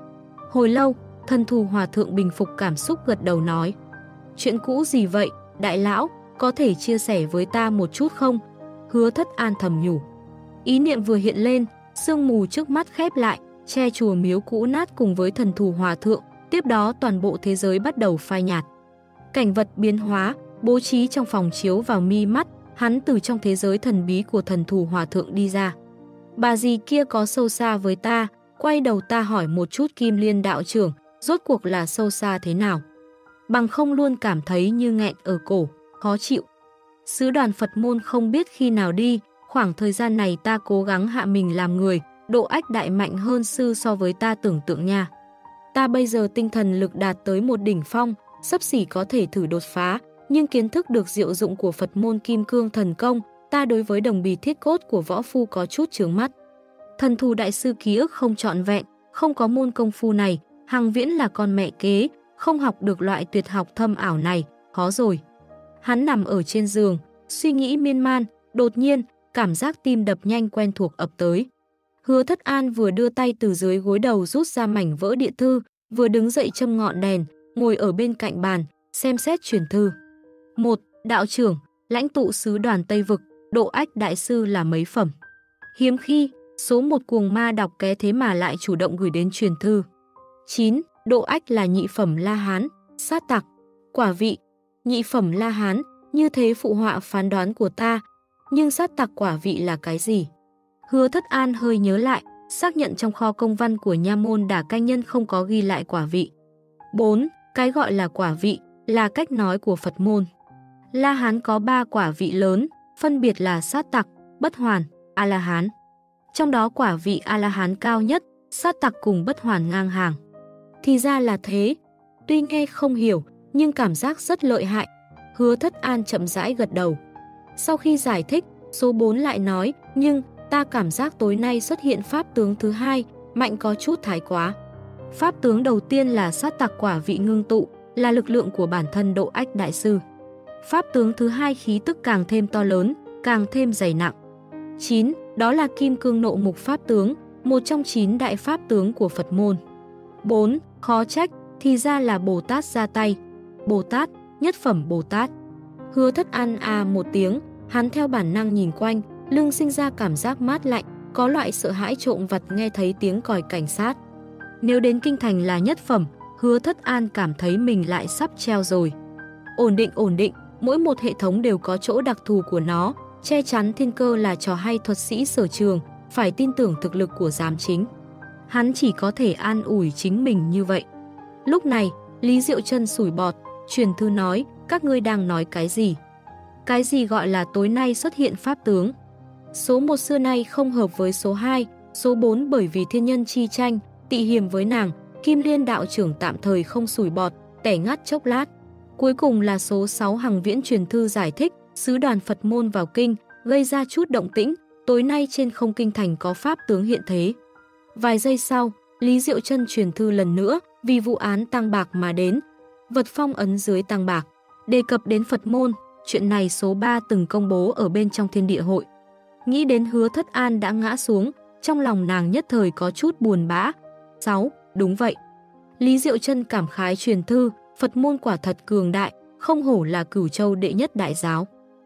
[SPEAKER 1] Hồi lâu, Thần Thù Hòa Thượng bình phục cảm xúc gật đầu nói. Chuyện cũ gì vậy, đại lão, có thể chia sẻ với ta một chút không? Hứa Thất An thầm nhủ. Ý niệm vừa hiện lên, sương mù trước mắt khép lại, che chùa miếu cũ nát cùng với Thần Thù Hòa Thượng, tiếp đó toàn bộ thế giới bắt đầu phai nhạt. Cảnh vật biến hóa, bố trí trong phòng chiếu vào mi mắt, hắn từ trong thế giới thần bí của Thần Thù Hòa Thượng đi ra. Bà dì kia có sâu xa với ta, quay đầu ta hỏi một chút Kim Liên đạo trưởng, rốt cuộc là sâu xa thế nào? Bằng không luôn cảm thấy như nghẹn ở cổ, khó chịu. Sứ đoàn Phật môn không biết khi nào đi, khoảng thời gian này ta cố gắng hạ mình làm người, độ ách đại mạnh hơn sư so với ta tưởng tượng nha. Ta bây giờ tinh thần lực đạt tới một đỉnh phong, xấp xỉ có thể thử đột phá, nhưng kiến thức được diệu dụng của Phật môn Kim Cương Thần Công, ta đối với đồng bì thiết cốt của võ phu có chút chướng mắt. Thần Thù đại sư ký ức không trọn vẹn, không có môn công phu này, Hằng Viễn là con mẹ kế, không học được loại tuyệt học thâm ảo này, khó rồi. Hắn nằm ở trên giường, suy nghĩ miên man, đột nhiên, cảm giác tim đập nhanh quen thuộc ập tới. Hứa Thất An vừa đưa tay từ dưới gối đầu rút ra mảnh vỡ địa thư, vừa đứng dậy châm ngọn đèn, ngồi ở bên cạnh bàn, xem xét truyền thư. một. Đạo trưởng, lãnh tụ sứ đoàn Tây Vực, độ ách đại sư là mấy phẩm. Hiếm khi, số một cuồng ma đọc ké thế mà lại chủ động gửi đến truyền thư. chín. Độ ách là nhị phẩm La Hán, sát tặc, quả vị. Nhị phẩm La Hán, như thế phụ họa phán đoán của ta, nhưng sát tặc quả vị là cái gì? Hứa Thất An hơi nhớ lại, xác nhận trong kho công văn của nha môn Đả Canh Nhân không có ghi lại quả vị. bốn. Cái gọi là quả vị là cách nói của Phật môn. La Hán có ba quả vị lớn, phân biệt là sát tặc, bất hoàn, A-la-hán. Trong đó quả vị A-la-hán cao nhất, sát tặc cùng bất hoàn ngang hàng. Thì ra là thế, tuy nghe không hiểu, nhưng cảm giác rất lợi hại. Hứa Thất An chậm rãi gật đầu. Sau khi giải thích, số bốn lại nói, nhưng ta cảm giác tối nay xuất hiện pháp tướng thứ hai, mạnh có chút thái quá. Pháp tướng đầu tiên là sát tặc quả vị ngưng tụ, là lực lượng của bản thân độ ách đại sư. Pháp tướng thứ hai khí tức càng thêm to lớn, càng thêm dày nặng. chín. Đó là Kim Cương Nộ Mục Pháp tướng, một trong chín đại pháp tướng của Phật môn. bốn. Khó trách, thì ra là Bồ Tát ra tay. Bồ Tát, nhất phẩm Bồ Tát. Hứa Thất An à một tiếng, hắn theo bản năng nhìn quanh, lưng sinh ra cảm giác mát lạnh, có loại sợ hãi trộm vặt nghe thấy tiếng còi cảnh sát. Nếu đến kinh thành là nhất phẩm, Hứa Thất An cảm thấy mình lại sắp treo rồi. Ổn định ổn định, mỗi một hệ thống đều có chỗ đặc thù của nó, che chắn thiên cơ là trò hay thuật sĩ sở trường, phải tin tưởng thực lực của giám chính. Hắn chỉ có thể an ủi chính mình như vậy. Lúc này, Lý Diệu Trân sủi bọt, truyền thư nói, các ngươi đang nói cái gì? Cái gì gọi là tối nay xuất hiện pháp tướng? Số một xưa nay không hợp với số hai, số bốn bởi vì thiên nhân chi tranh, tị hiềm với nàng, Kim Liên đạo trưởng tạm thời không sủi bọt, tẻ ngắt chốc lát. Cuối cùng là số sáu Hằng Viễn truyền thư giải thích, sứ đoàn Phật môn vào kinh, gây ra chút động tĩnh, tối nay trên không kinh thành có pháp tướng hiện thế. Vài giây sau, Lý Diệu Trân truyền thư lần nữa, vì vụ án tăng bạc mà đến. Vật phong ấn dưới tăng bạc, đề cập đến Phật môn, chuyện này số ba từng công bố ở bên trong thiên địa hội. Nghĩ đến Hứa Thất An đã ngã xuống, trong lòng nàng nhất thời có chút buồn bã. sáu. Đúng vậy. Lý Diệu Trân cảm khái truyền thư, Phật môn quả thật cường đại, không hổ là Cửu Châu đệ nhất đại giáo.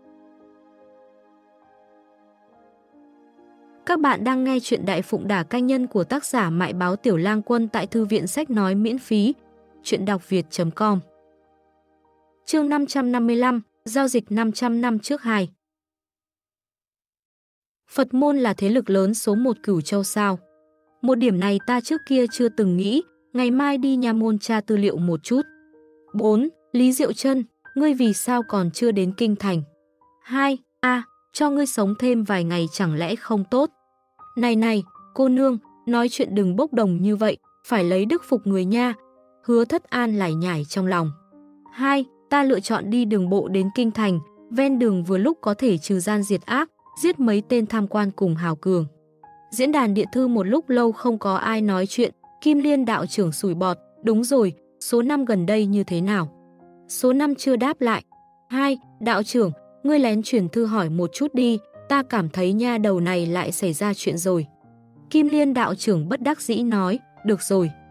[SPEAKER 1] Các bạn đang nghe chuyện Đại Phụng Đả Canh Nhân của tác giả Mại Báo Tiểu Lang Quân tại Thư viện Sách Nói miễn phí. Chuyện đọc việt chấm com. Chương năm trăm năm mươi lăm, giao dịch năm trăm năm trước hai. Phật môn là thế lực lớn số một Cửu Châu sao? Một điểm này ta trước kia chưa từng nghĩ, ngày mai đi nha môn tra tư liệu một chút. bốn. Lý Diệu Trân, ngươi vì sao còn chưa đến kinh thành? hai. A, cho ngươi sống thêm vài ngày chẳng lẽ không tốt? Này này, cô nương, nói chuyện đừng bốc đồng như vậy, phải lấy đức phục người nha. Hứa Thất An lải nhải trong lòng. hai. Ta lựa chọn đi đường bộ đến kinh thành, ven đường vừa lúc có thể trừ gian diệt ác, giết mấy tên tham quan cùng hào cường. Diễn đàn địa thư một lúc lâu không có ai nói chuyện, Kim Liên đạo trưởng sủi bọt, đúng rồi, số năm gần đây như thế nào? Số năm chưa đáp lại. hai. Đạo trưởng, ngươi lén truyền thư hỏi một chút đi, ta cảm thấy nha đầu này lại xảy ra chuyện rồi. Kim Liên đạo trưởng bất đắc dĩ nói, được rồi.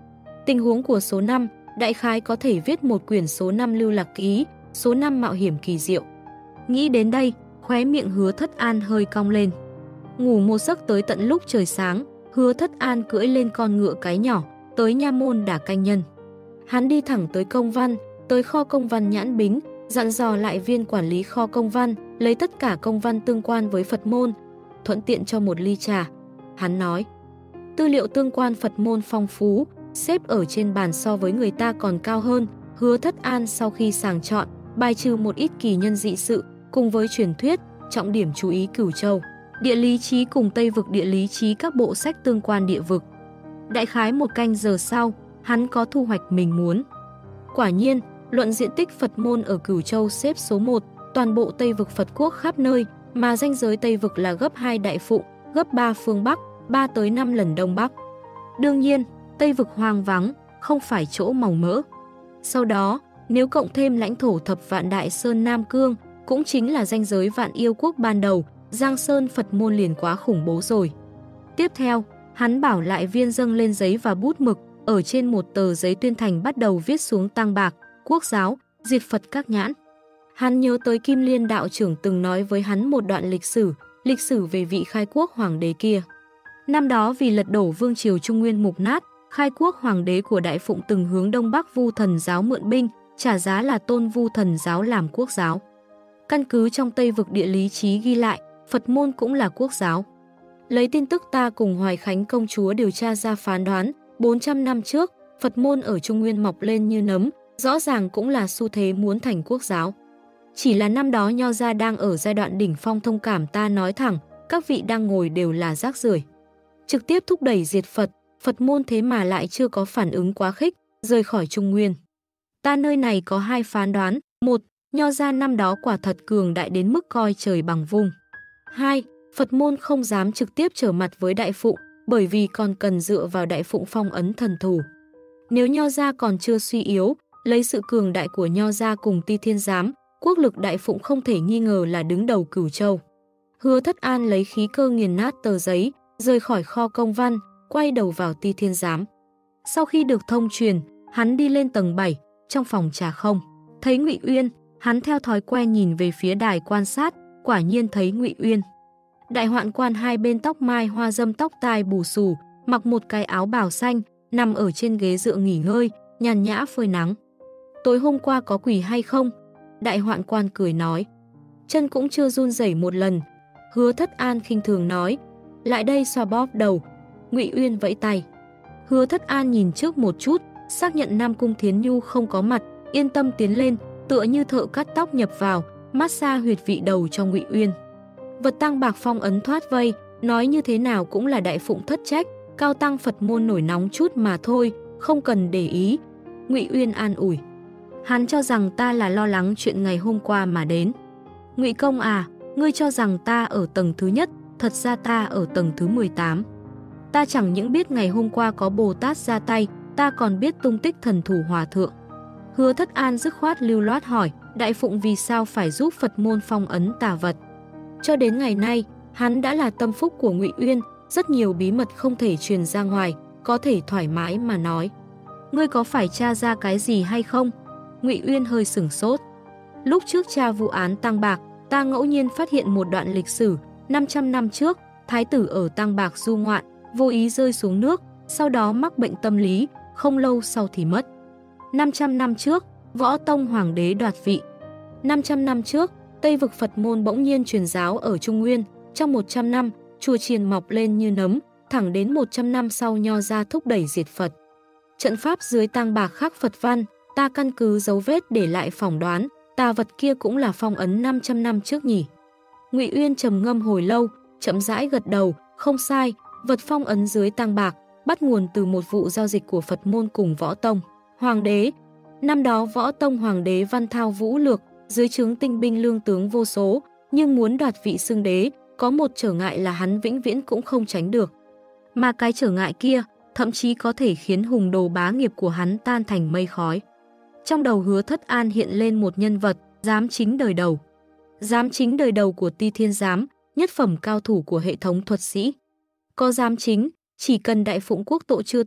[SPEAKER 1] Tình huống của số năm, đại khái có thể viết một quyển số năm lưu lạc ký, số năm mạo hiểm kỳ diệu. Nghĩ đến đây, khóe miệng Hứa Thất An hơi cong lên. Ngủ một giấc tới tận lúc trời sáng, Hứa Thất An cưỡi lên con ngựa cái nhỏ, tới nha môn đả canh nhân. Hắn đi thẳng tới công văn, tới kho công văn Nhãn Bính, dặn dò lại viên quản lý kho công văn, lấy tất cả công văn tương quan với Phật môn, thuận tiện cho một ly trà. Hắn nói, tư liệu tương quan Phật môn phong phú, xếp ở trên bàn so với người ta còn cao hơn. Hứa Thất An sau khi sàng chọn, bài trừ một ít kỳ nhân dị sự, cùng với truyền thuyết, trọng điểm chú ý Cửu Châu, địa lý chí cùng Tây vực địa lý chí các bộ sách tương quan địa vực. Đại khái một canh giờ sau, hắn có thu hoạch mình muốn. Quả nhiên, luận diện tích Phật môn ở Cửu Châu xếp số một, toàn bộ Tây vực Phật quốc khắp nơi, mà ranh giới Tây vực là gấp hai Đại Phụng, gấp ba phương Bắc, ba tới năm lần Đông Bắc. Đương nhiên, Tây vực hoang vắng, không phải chỗ màu mỡ. Sau đó, nếu cộng thêm lãnh thổ thập vạn Đại Sơn Nam Cương, cũng chính là ranh giới Vạn Yêu Quốc ban đầu, Giang Sơn Phật môn liền quá khủng bố rồi. Tiếp theo, hắn bảo lại viên dâng lên giấy và bút mực, ở trên một tờ giấy tuyên thành bắt đầu viết xuống Tăng Bạc, Quốc giáo, diệt Phật các nhãn. Hắn nhớ tới Kim Liên đạo trưởng từng nói với hắn một đoạn lịch sử, lịch sử về vị khai quốc hoàng đế kia. Năm đó vì lật đổ vương triều Trung Nguyên mục nát, khai quốc hoàng đế của Đại Phụng từng hướng Đông Bắc Vu Thần giáo mượn binh, trả giá là tôn Vu Thần giáo làm quốc giáo. Căn cứ trong Tây vực địa lý chí ghi lại, Phật môn cũng là quốc giáo. Lấy tin tức ta cùng Hoài Khánh công chúa điều tra ra phán đoán, bốn trăm năm trước, Phật môn ở Trung Nguyên mọc lên như nấm, rõ ràng cũng là xu thế muốn thành quốc giáo. Chỉ là năm đó Nho gia đang ở giai đoạn đỉnh phong thông cảm, ta nói thẳng, các vị đang ngồi đều là rác rưởi. Trực tiếp thúc đẩy diệt Phật, Phật môn thế mà lại chưa có phản ứng quá khích, rời khỏi Trung Nguyên. Ta nơi này có hai phán đoán, một, Nho gia năm đó quả thật cường đại đến mức coi trời bằng vung. Hai, Phật môn không dám trực tiếp trở mặt với Đại Phụng, bởi vì còn cần dựa vào Đại Phụng phong ấn thần thủ. Nếu Nho gia còn chưa suy yếu, lấy sự cường đại của Nho gia cùng Ti Thiên Giám, quốc lực Đại Phụng không thể nghi ngờ là đứng đầu Cửu Châu. Hứa Thất An lấy khí cơ nghiền nát tờ giấy, rời khỏi kho công văn, quay đầu vào Ti Thiên Giám. Sau khi được thông truyền, hắn đi lên tầng bảy, trong phòng trà không. Thấy Ngụy Uyên, hắn theo thói quen nhìn về phía đài quan sát, quả nhiên thấy Ngụy Uyên. Đại hoạn quan hai bên tóc mai hoa dâm, tóc tai bù xù, mặc một cái áo bào xanh, nằm ở trên ghế dựa nghỉ ngơi, nhàn nhã phơi nắng. Tối hôm qua có quỷ hay không? Đại hoạn quan cười nói. Chân cũng chưa run rẩy một lần. Hứa Thất An khinh thường nói. Lại đây xoa bóp đầu. Ngụy Uyên vẫy tay. Hứa Thất An nhìn trước một chút, xác nhận Nam Cung Thiến Nhu không có mặt, yên tâm tiến lên, tựa như thợ cắt tóc nhập vào, massage huyệt vị đầu cho Ngụy Uyên. Vật Tăng Bạc phong ấn thoát vây, nói như thế nào cũng là Đại Phụng thất trách, cao tăng Phật môn nổi nóng chút mà thôi, không cần để ý. Ngụy Uyên an ủi. Hắn cho rằng ta là lo lắng chuyện ngày hôm qua mà đến. Ngụy công à, ngươi cho rằng ta ở tầng thứ nhất, thật ra ta ở tầng thứ mười tám. Ta chẳng những biết ngày hôm qua có Bồ Tát ra tay, ta còn biết tung tích thần thủ hòa thượng. Hứa Thất An dứt khoát lưu loát hỏi, Đại Phụng vì sao phải giúp Phật môn phong ấn tà vật. Cho đến ngày nay, hắn đã là tâm phúc của Ngụy Uyên, rất nhiều bí mật không thể truyền ra ngoài, có thể thoải mái mà nói. Ngươi có phải tra ra cái gì hay không? Ngụy Uyên hơi sửng sốt. Lúc trước tra vụ án Tăng Bạc, ta ngẫu nhiên phát hiện một đoạn lịch sử, năm trăm năm trước, thái tử ở Tăng Bạc du ngoạn, vô ý rơi xuống nước, sau đó mắc bệnh tâm lý, không lâu sau thì mất. năm trăm năm trước, Võ Tông hoàng đế đoạt vị. năm trăm năm trước, Tây vực Phật môn bỗng nhiên truyền giáo ở Trung Nguyên, trong một trăm năm, chùa chiền mọc lên như nấm, thẳng đến một trăm năm sau Nho gia thúc đẩy diệt Phật. Trận pháp dưới Tăng Bạc khắc Phật văn, ta căn cứ dấu vết để lại phỏng đoán, tà vật kia cũng là phong ấn năm trăm năm trước nhỉ. Ngụy Uyên trầm ngâm hồi lâu, chậm rãi gật đầu, không sai, vật phong ấn dưới Tăng Bạc bắt nguồn từ một vụ giao dịch của Phật môn cùng Võ Tông hoàng đế. Năm đó Võ Tông hoàng đế văn thao vũ lược, dưới trướng tinh binh lương tướng vô số, nhưng muốn đoạt vị xưng đế, có một trở ngại là hắn vĩnh viễn cũng không tránh được. Mà cái trở ngại kia, thậm chí có thể khiến hùng đồ bá nghiệp của hắn tan thành mây khói. Trong đầu Hứa Thất An hiện lên một nhân vật, giám chính đời đầu. Giám chính đời đầu của Ti Thiên Giám, nhất phẩm cao thủ của hệ thống thuật sĩ. Có giám chính, chỉ cần Đại Phụng quốc tội chưa tuyệt,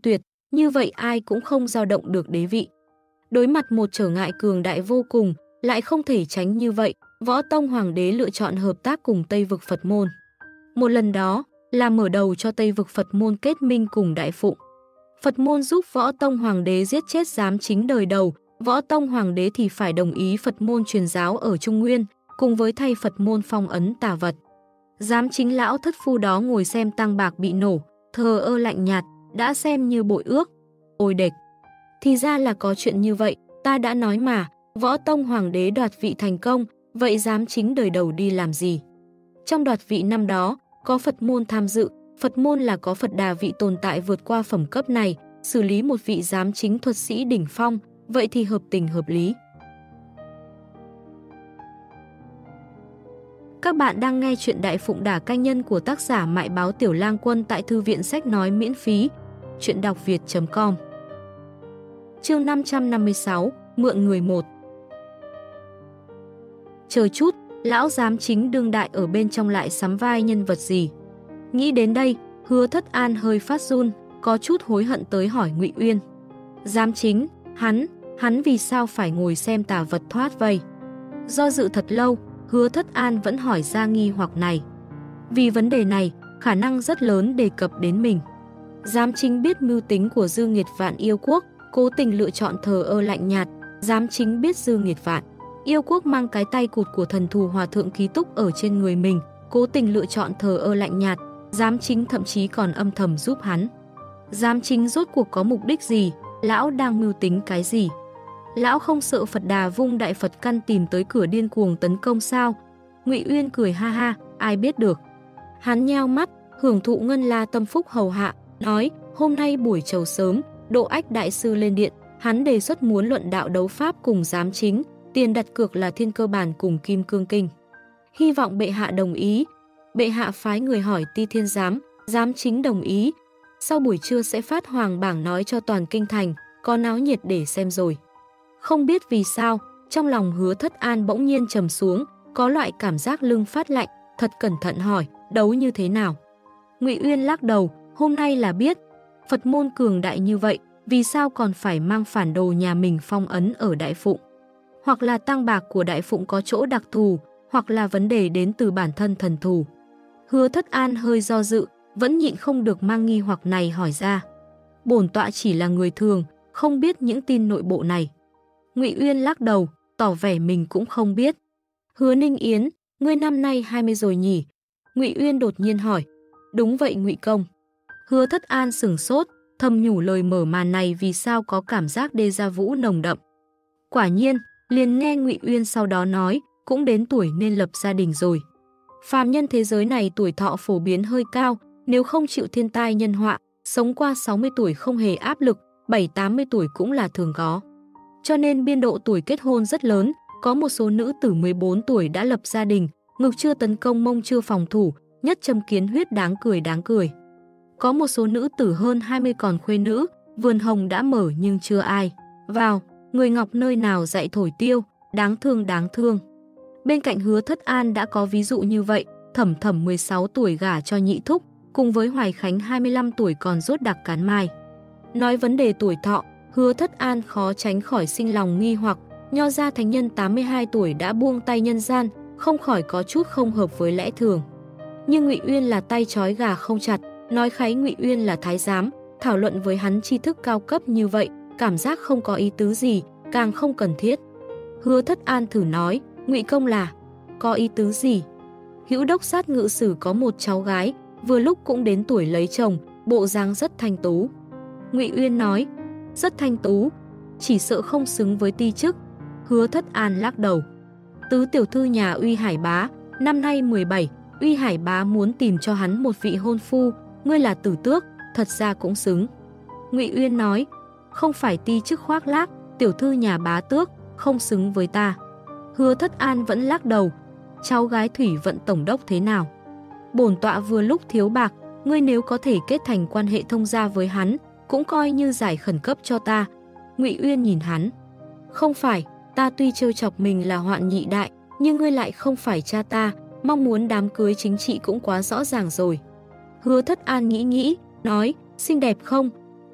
[SPEAKER 1] như vậy ai cũng không dao động được đế vị. Đối mặt một trở ngại cường đại vô cùng, lại không thể tránh như vậy, Võ Tông Hoàng đế lựa chọn hợp tác cùng Tây vực Phật môn. Một lần đó là mở đầu cho Tây vực Phật môn kết minh cùng Đại Phụng. Phật môn giúp Võ Tông Hoàng đế giết chết giám chính đời đầu, Võ Tông Hoàng đế thì phải đồng ý Phật môn truyền giáo ở Trung Nguyên, cùng với thay Phật môn phong ấn tà vật. Giám chính lão thất phu đó ngồi xem tang bạc bị nổ, thờ ơ lạnh nhạt, đã xem như bội ước. Ôi đệt! Thì ra là có chuyện như vậy, ta đã nói mà, Võ Tông Hoàng đế đoạt vị thành công, vậy giám chính đời đầu đi làm gì? Trong đoạt vị năm đó, có Phật môn tham dự, Phật môn là có Phật Đà vị tồn tại vượt qua phẩm cấp này, xử lý một vị giám chính thuật sĩ đỉnh phong, vậy thì hợp tình hợp lý. Các bạn đang nghe chuyện Đại Phụng Đả Canh Nhân của tác giả Mại Báo Tiểu Lang Quân tại Thư viện Sách Nói miễn phí, chuyện đọc việt chấm com. Chương năm trăm năm mươi sáu, Mượn người một. Chờ chút, lão giám chính đương đại ở bên trong lại sắm vai nhân vật gì? Nghĩ đến đây, Hứa Thất An hơi phát run, có chút hối hận tới hỏi Ngụy Uyên. Giám chính, hắn, hắn vì sao phải ngồi xem tà vật thoát vây? Do dự thật lâu, Hứa Thất An vẫn hỏi ra nghi hoặc này. Vì vấn đề này, khả năng rất lớn đề cập đến mình. Giám chính biết mưu tính của Dư Nghiệt Vạn yêu quốc, cố tình lựa chọn thờ ơ lạnh nhạt. Giám chính biết Dư Nghiệt Vạn yêu quốc mang cái tay cụt của thần thù hòa thượng ký túc ở trên người mình, cố tình lựa chọn thờ ơ lạnh nhạt. Giám chính thậm chí còn âm thầm giúp hắn. Giám chính rốt cuộc có mục đích gì? Lão đang mưu tính cái gì? Lão không sợ Phật Đà vung đại Phật căn tìm tới cửa điên cuồng tấn công sao? Ngụy Uyên cười ha ha, ai biết được. Hắn nheo mắt, hưởng thụ ngân la tâm phúc hầu hạ, nói, hôm nay buổi chầu sớm, Độ Ách đại sư lên điện, hắn đề xuất muốn luận đạo đấu pháp cùng giám chính, tiền đặt cược là Thiên Cơ Bản cùng Kim Cương Kinh. Hy vọng bệ hạ đồng ý. Bệ hạ phái người hỏi Ti Thiên giám, giám chính đồng ý. Sau buổi trưa sẽ phát hoàng bảng nói cho toàn kinh thành, có náo nhiệt để xem rồi. Không biết vì sao, trong lòng Hứa Thất An bỗng nhiên trầm xuống, có loại cảm giác lưng phát lạnh, thật cẩn thận hỏi, đấu như thế nào? Ngụy Uyên lắc đầu, hôm nay là biết, Phật môn cường đại như vậy, vì sao còn phải mang phản đồ nhà mình phong ấn ở Đại Phụng? Hoặc là tang bạc của Đại Phụng có chỗ đặc thù, hoặc là vấn đề đến từ bản thân thần thù. Hứa Thất An hơi do dự, vẫn nhịn không được mang nghi hoặc này hỏi ra. Bổn tọa chỉ là người thường, không biết những tin nội bộ này. Ngụy Uyên lắc đầu, tỏ vẻ mình cũng không biết. Hứa Ninh Yến, ngươi năm nay hai mươi rồi nhỉ? Ngụy Uyên đột nhiên hỏi. Đúng vậy Ngụy công. Hứa Thất An sửng sốt, thầm nhủ lời mở màn này vì sao có cảm giác déjà vu nồng đậm. Quả nhiên, liền nghe Ngụy Uyên sau đó nói, cũng đến tuổi nên lập gia đình rồi. Phàm nhân thế giới này tuổi thọ phổ biến hơi cao, nếu không chịu thiên tai nhân họa, sống qua sáu mươi tuổi không hề áp lực, bảy tám mươi tuổi cũng là thường có. Cho nên biên độ tuổi kết hôn rất lớn, có một số nữ tử mười bốn tuổi đã lập gia đình, ngực chưa tấn công mông chưa phòng thủ, nhất châm kiến huyết đáng cười đáng cười. Có một số nữ tử hơn hai mươi còn khuê nữ, vườn hồng đã mở nhưng chưa ai vào, người ngọc nơi nào dạy thổi tiêu, đáng thương đáng thương. Bên cạnh Hứa Thất An đã có ví dụ như vậy, Thẩm Thẩm mười sáu tuổi gả cho nhị thúc, cùng với Hoài Khánh hai mươi lăm tuổi còn rốt đặc cán mai. Nói vấn đề tuổi thọ, Hứa Thất An khó tránh khỏi sinh lòng nghi hoặc, Nho gia thánh nhân tám mươi hai tuổi đã buông tay nhân gian, không khỏi có chút không hợp với lẽ thường. Nhưng Ngụy Uyên là tay trói gà không chặt, nói kháy Ngụy Uyên là thái giám, thảo luận với hắn tri thức cao cấp như vậy, cảm giác không có ý tứ gì, càng không cần thiết. Hứa Thất An thử nói, Ngụy công là có ý tứ gì? Hữu đốc sát ngự sử có một cháu gái, vừa lúc cũng đến tuổi lấy chồng, bộ dáng rất thanh tú. Ngụy Uyên nói, rất thanh tú, chỉ sợ không xứng với ti chức. Hứa Thất An lắc đầu. Tứ tiểu thư nhà Uy Hải Bá, năm nay mười bảy, Uy Hải Bá muốn tìm cho hắn một vị hôn phu, ngươi là tử tước, thật ra cũng xứng. Ngụy Uyên nói, không phải ti chức khoác lác, tiểu thư nhà Bá tước, không xứng với ta. Hứa Thất An vẫn lắc đầu, cháu gái Thủy Vận tổng đốc thế nào? Bổn tọa vừa lúc thiếu bạc, ngươi nếu có thể kết thành quan hệ thông gia với hắn, cũng coi như giải khẩn cấp cho ta. Ngụy Uyên nhìn hắn. Không phải, ta tuy trêu chọc mình là hoạn nhị đại, nhưng ngươi lại không phải cha ta, mong muốn đám cưới chính trị cũng quá rõ ràng rồi. Hứa Thất An nghĩ nghĩ, nói, xinh đẹp không?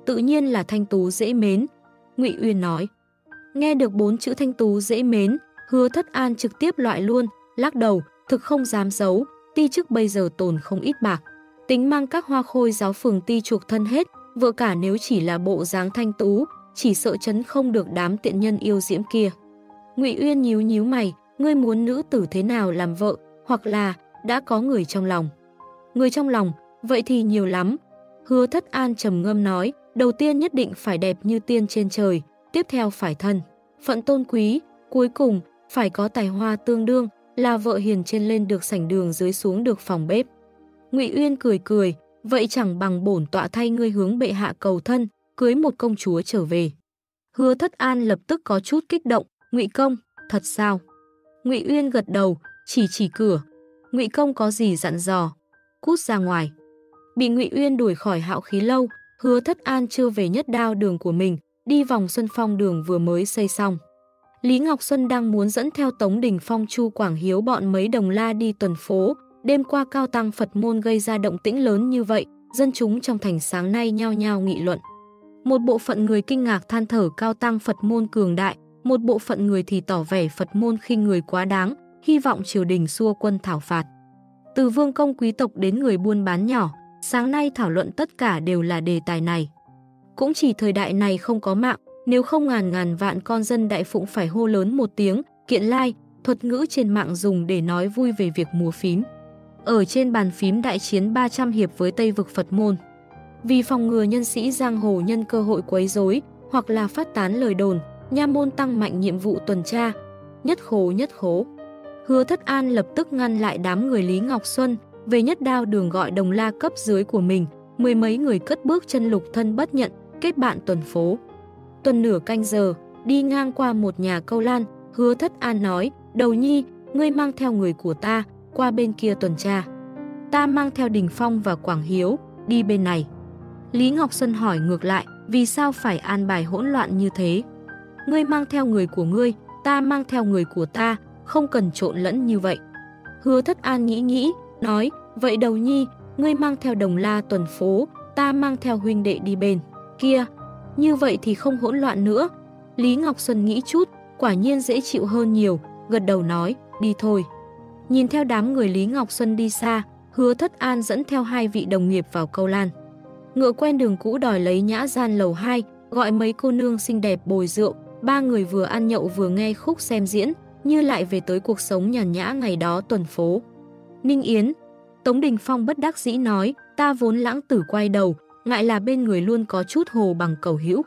[SPEAKER 1] tự nhiên là thanh tú dễ mến. Ngụy Uyên nói. Nghe được bốn chữ thanh tú dễ mến, Hứa Thất An trực tiếp loại luôn, lắc đầu, thực không dám giấu, ti chức bây giờ tồn không ít bạc. Tính mang các hoa khôi giáo phường ti chuộc thân hết, vợ cả nếu chỉ là bộ dáng thanh tú, chỉ sợ chấn không được đám tiện nhân yêu diễm kia. Ngụy Uyên nhíu nhíu mày, ngươi muốn nữ tử thế nào làm vợ, hoặc là đã có người trong lòng. Người trong lòng, vậy thì nhiều lắm. Hứa Thất An trầm ngâm nói, đầu tiên nhất định phải đẹp như tiên trên trời, tiếp theo phải thân phận tôn quý, cuối cùng phải có tài hoa tương đương, là vợ hiền trên lên được sảnh đường, dưới xuống được phòng bếp. Ngụy Uyên cười cười, vậy chẳng bằng bổn tọa thay ngươi hướng bệ hạ cầu thân, cưới một công chúa trở về. Hứa Thất An lập tức có chút kích động, Ngụy công, thật sao? Ngụy Uyên gật đầu, chỉ chỉ cửa. Ngụy công có gì dặn dò? Cút ra ngoài. Bị Ngụy Uyên đuổi khỏi Hạo Khí lâu, Hứa Thất An chưa về Nhất Đao đường của mình, đi vòng Xuân Phong đường vừa mới xây xong. Lý Ngọc Xuân đang muốn dẫn theo Tống Đình Phong, Chu Quảng Hiếu bọn mấy đồng la đi tuần phố. Đêm qua cao tăng Phật môn gây ra động tĩnh lớn như vậy, dân chúng trong thành sáng nay nhao nhao nghị luận. Một bộ phận người kinh ngạc than thở cao tăng Phật môn cường đại, một bộ phận người thì tỏ vẻ Phật môn khinh người quá đáng, hy vọng triều đình xua quân thảo phạt. Từ vương công quý tộc đến người buôn bán nhỏ, sáng nay thảo luận tất cả đều là đề tài này. Cũng chỉ thời đại này không có mạng, nếu không ngàn ngàn vạn con dân Đại Phụng phải hô lớn một tiếng, kiện lai, thuật ngữ trên mạng dùng để nói vui về việc múa phím. Ở trên bàn phím đại chiến ba trăm hiệp với Tây vực Phật môn. Vì phòng ngừa nhân sĩ giang hồ nhân cơ hội quấy rối hoặc là phát tán lời đồn, nha môn tăng mạnh nhiệm vụ tuần tra. Nhất khố nhất khố. Hứa Thất An lập tức ngăn lại đám người Lý Ngọc Xuân, về Nhất Đao đường gọi đồng la cấp dưới của mình, mười mấy người cất bước chân lục thân bất nhận, kết bạn tuần phố. Tuần nửa canh giờ, đi ngang qua một nhà câu lan, Hứa Thất An nói, đầu nhi, ngươi mang theo người của ta, qua bên kia tuần tra. Ta mang theo Đình Phong và Quảng Hiếu, đi bên này. Lý Ngọc Xuân hỏi ngược lại, vì sao phải an bài hỗn loạn như thế? Ngươi mang theo người của ngươi, ta mang theo người của ta, không cần trộn lẫn như vậy. Hứa Thất An nghĩ nghĩ, nói, vậy đầu nhi, ngươi mang theo đồng la tuần phố, ta mang theo huynh đệ đi bên kia. Như vậy thì không hỗn loạn nữa. Lý Ngọc Xuân nghĩ chút, quả nhiên dễ chịu hơn nhiều, gật đầu nói, đi thôi. Nhìn theo đám người Lý Ngọc Xuân đi xa, Hứa Thất An dẫn theo hai vị đồng nghiệp vào câu lan. Ngựa quen đường cũ đòi lấy nhã gian lầu hai, gọi mấy cô nương xinh đẹp bồi rượu, ba người vừa ăn nhậu vừa nghe khúc xem diễn, như lại về tới cuộc sống nhàn nhã ngày đó tuần phố. Ninh Yến, Tống Đình Phong bất đắc dĩ nói, ta vốn lãng tử quay đầu, ngại là bên người luôn có chút hồ bằng cầu hữu.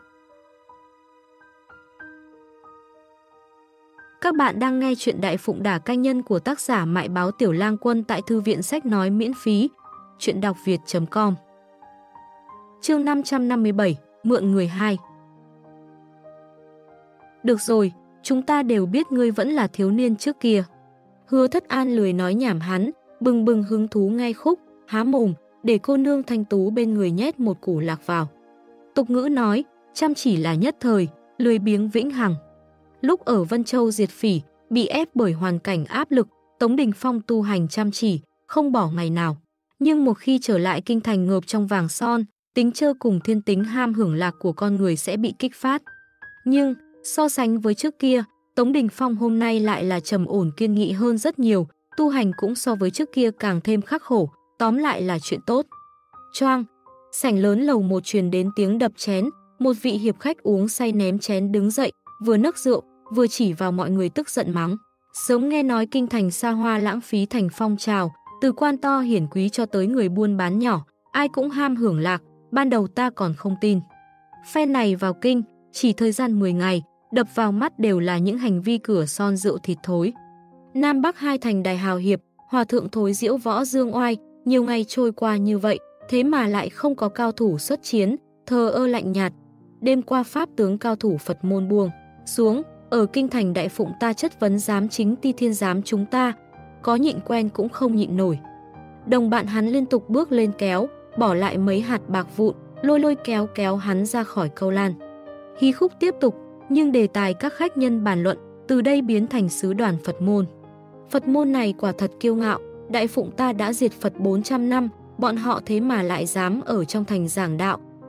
[SPEAKER 1] Các bạn đang nghe chuyện Đại Phụng Đả Canh Nhân của tác giả Mại Báo Tiểu Lang Quân tại Thư viện Sách Nói miễn phí. Chuyện đọc việt chấm com. Chương năm trăm năm mươi bảy, Mượn người hai. Được rồi, chúng ta đều biết ngươi vẫn là thiếu niên trước kia. Hứa Thất An lười nói nhảm hắn, bừng bừng hứng thú nghe khúc, há mồm, để cô nương thanh tú bên người nhét một củ lạc vào. Tục ngữ nói, chăm chỉ là nhất thời, lười biếng vĩnh hằng. Lúc ở Vân Châu diệt phỉ, bị ép bởi hoàn cảnh áp lực, Tống Đình Phong tu hành chăm chỉ, không bỏ ngày nào. Nhưng một khi trở lại kinh thành ngợp trong vàng son, tính chơ cùng thiên tính ham hưởng lạc của con người sẽ bị kích phát. Nhưng, so sánh với trước kia, Tống Đình Phong hôm nay lại là trầm ổn kiên nghị hơn rất nhiều, tu hành cũng so với trước kia càng thêm khắc khổ, tóm lại là chuyện tốt. Choang, sảnh lớn lầu một truyền đến tiếng đập chén, một vị hiệp khách uống say ném chén đứng dậy, vừa nấc rượu, vừa chỉ vào mọi người tức giận mắng. Sớm nghe nói kinh thành xa hoa lãng phí thành phong trào, từ quan to hiển quý cho tới người buôn bán nhỏ, ai cũng ham hưởng lạc, ban đầu ta còn không tin. Phe này vào kinh, chỉ thời gian mười ngày, đập vào mắt đều là những hành vi cửa son rượu thịt thối. Nam Bắc hai thành đài hào hiệp, hòa thượng thối diễu võ dương oai, nhiều ngày trôi qua như vậy, thế mà lại không có cao thủ xuất chiến, thờ ơ lạnh nhạt. Đêm qua pháp tướng cao thủ Phật môn buông xuống, ở kinh thành Đại Phụng ta chất vấn giám chính Ti Thiên giám chúng ta, có nhịn quen cũng không nhịn nổi. Đồng bạn hắn liên tục bước lên kéo, bỏ lại mấy hạt bạc vụn, lôi lôi kéo kéo hắn ra khỏi câu lan. Hí khúc tiếp tục, nhưng đề tài các khách nhân bàn luận, từ đây biến thành sứ đoàn Phật môn. Phật môn này quả thật kiêu ngạo, Đại Phụng ta đã diệt Phật bốn trăm năm, bọn họ thế mà lại dám ở trong thành giảng đạo,